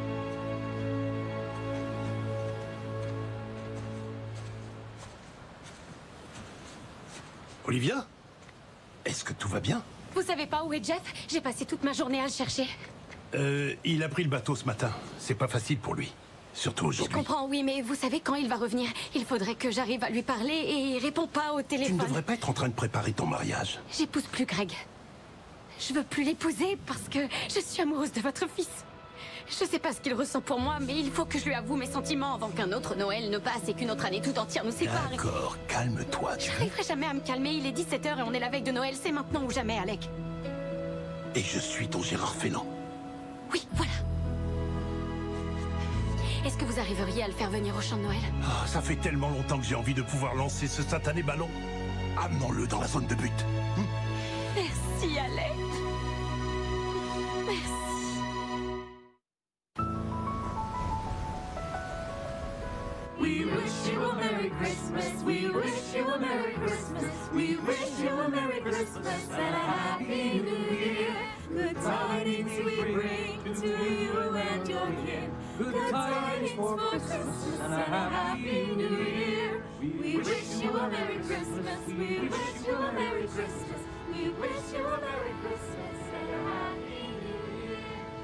Speaker 14: Olivia? Est-ce que tout va bien?
Speaker 2: Vous savez pas où est Jeff? J'ai passé toute ma journée à le chercher.
Speaker 14: Il a pris le bateau ce matin. C'est pas facile pour lui. Surtout
Speaker 2: Je
Speaker 14: aujourd'hui.
Speaker 2: comprends, oui, mais vous savez quand il va revenir? Il faudrait que j'arrive à lui parler et il répond pas au
Speaker 14: Tu
Speaker 2: téléphone.
Speaker 14: ne devrais pas être en train de préparer ton mariage.
Speaker 2: J'épouse plus Greg. Je veux plus l'épouser parce que je suis amoureuse de votre fils. Je sais pas ce qu'il ressent pour moi, mais il faut que je lui avoue mes sentiments avant qu'un autre Noël ne passe et qu'une autre année tout entière nous sépare.
Speaker 14: D'accord, calme-toi.
Speaker 2: Je n'arriverai jamais à me calmer, il est 17h et on est la veille de Noël, c'est maintenant ou jamais, Alec.
Speaker 14: Et je suis ton Gérard Fennan.
Speaker 2: Oui, voilà. Est-ce que vous arriveriez à le faire venir au champ de Noël?
Speaker 14: Ah, ça fait tellement longtemps que j'ai envie de pouvoir lancer ce satané ballon. Amenons-le dans la zone de but.
Speaker 2: Merci, Alec. Merci.
Speaker 17: We wish you a Merry Christmas. We wish you a Merry Christmas. We wish you a Merry Christmas and a Happy New Year. Good tidings we bring to you and your kin. Good tidings for Christmas and a Happy New Year. We wish you a Merry Christmas. We wish you a Merry Christmas. We wish you a Merry Christmas and a Happy New Year.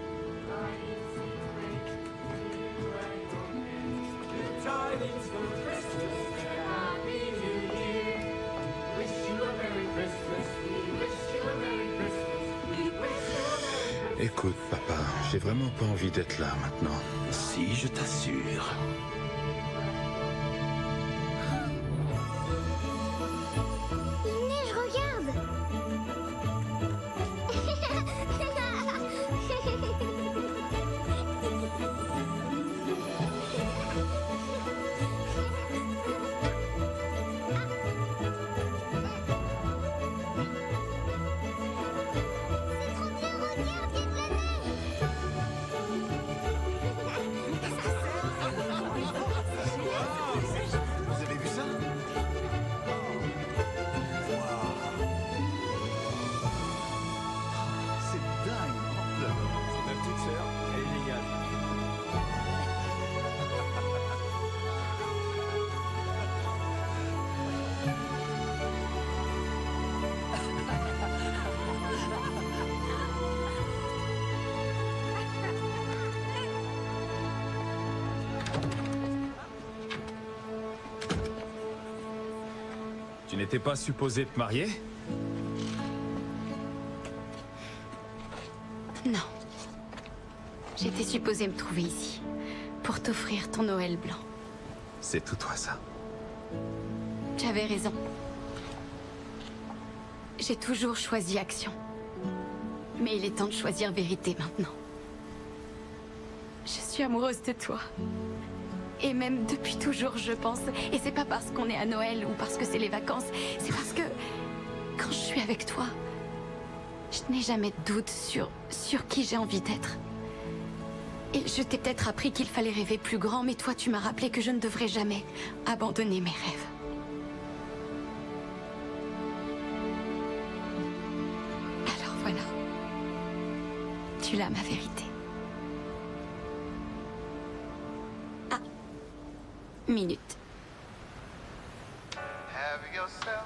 Speaker 17: Good tidings for Christmas and a Happy New Year. Wish you a Merry Christmas. We wish you a Merry Christmas. We wish you a Merry Christmas.
Speaker 11: Écoute, papa, j'ai vraiment pas envie d'être là maintenant.
Speaker 14: Si, je t'assure.
Speaker 6: Il neige, regarde.
Speaker 9: Vous avez vu ça? C'est dingue.
Speaker 16: Ma petite sœur, elle est géniale.
Speaker 11: Tu n'étais pas supposé te marier?
Speaker 2: Non. J'étais supposée me trouver ici, pour t'offrir ton Noël blanc.
Speaker 11: C'est tout toi, ça.
Speaker 2: J'avais raison. J'ai toujours choisi action. Mais il est temps de choisir vérité maintenant. Je suis amoureuse de toi. Et même depuis toujours, je pense. Et c'est pas parce qu'on est à Noël ou parce que c'est les vacances. C'est parce que quand je suis avec toi, je n'ai jamais de doute sur qui j'ai envie d'être. Et je t'ai peut-être appris qu'il fallait rêver plus grand, mais toi, tu m'as rappelé que je ne devrais jamais abandonner mes rêves. Alors voilà. Tu l'as, ma vérité. Ah. Minute.
Speaker 17: Have yourself.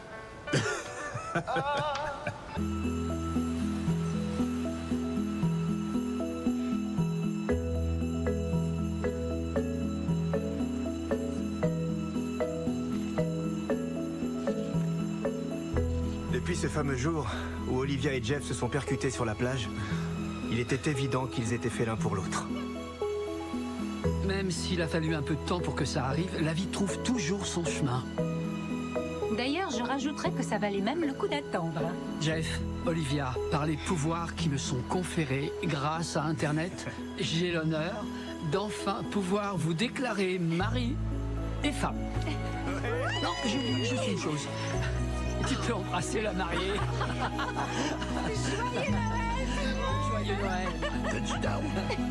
Speaker 10: Depuis ce fameux jour où Olivia et Jeff se sont percutés sur la plage, il était évident qu'ils étaient faits l'un pour l'autre.
Speaker 12: Même s'il a fallu un peu de temps pour que ça arrive, la vie trouve toujours son chemin.
Speaker 7: D'ailleurs, je rajouterais que ça valait même le coup d'attendre.
Speaker 12: Jeff, Olivia, par les pouvoirs qui me sont conférés grâce à Internet, j'ai l'honneur d'enfin pouvoir vous déclarer mari et femme. Non, j'ai oublié juste une chose. Tu peux embrasser la mariée.
Speaker 17: Joyeux Noël!
Speaker 12: Joyeux Noël!
Speaker 14: Touchdown!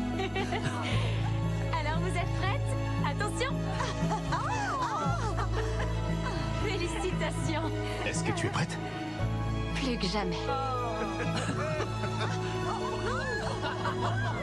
Speaker 2: Alors, vous êtes prêtes? Attention! Félicitations!
Speaker 11: Est-ce que tu es prête?
Speaker 2: Plus que jamais.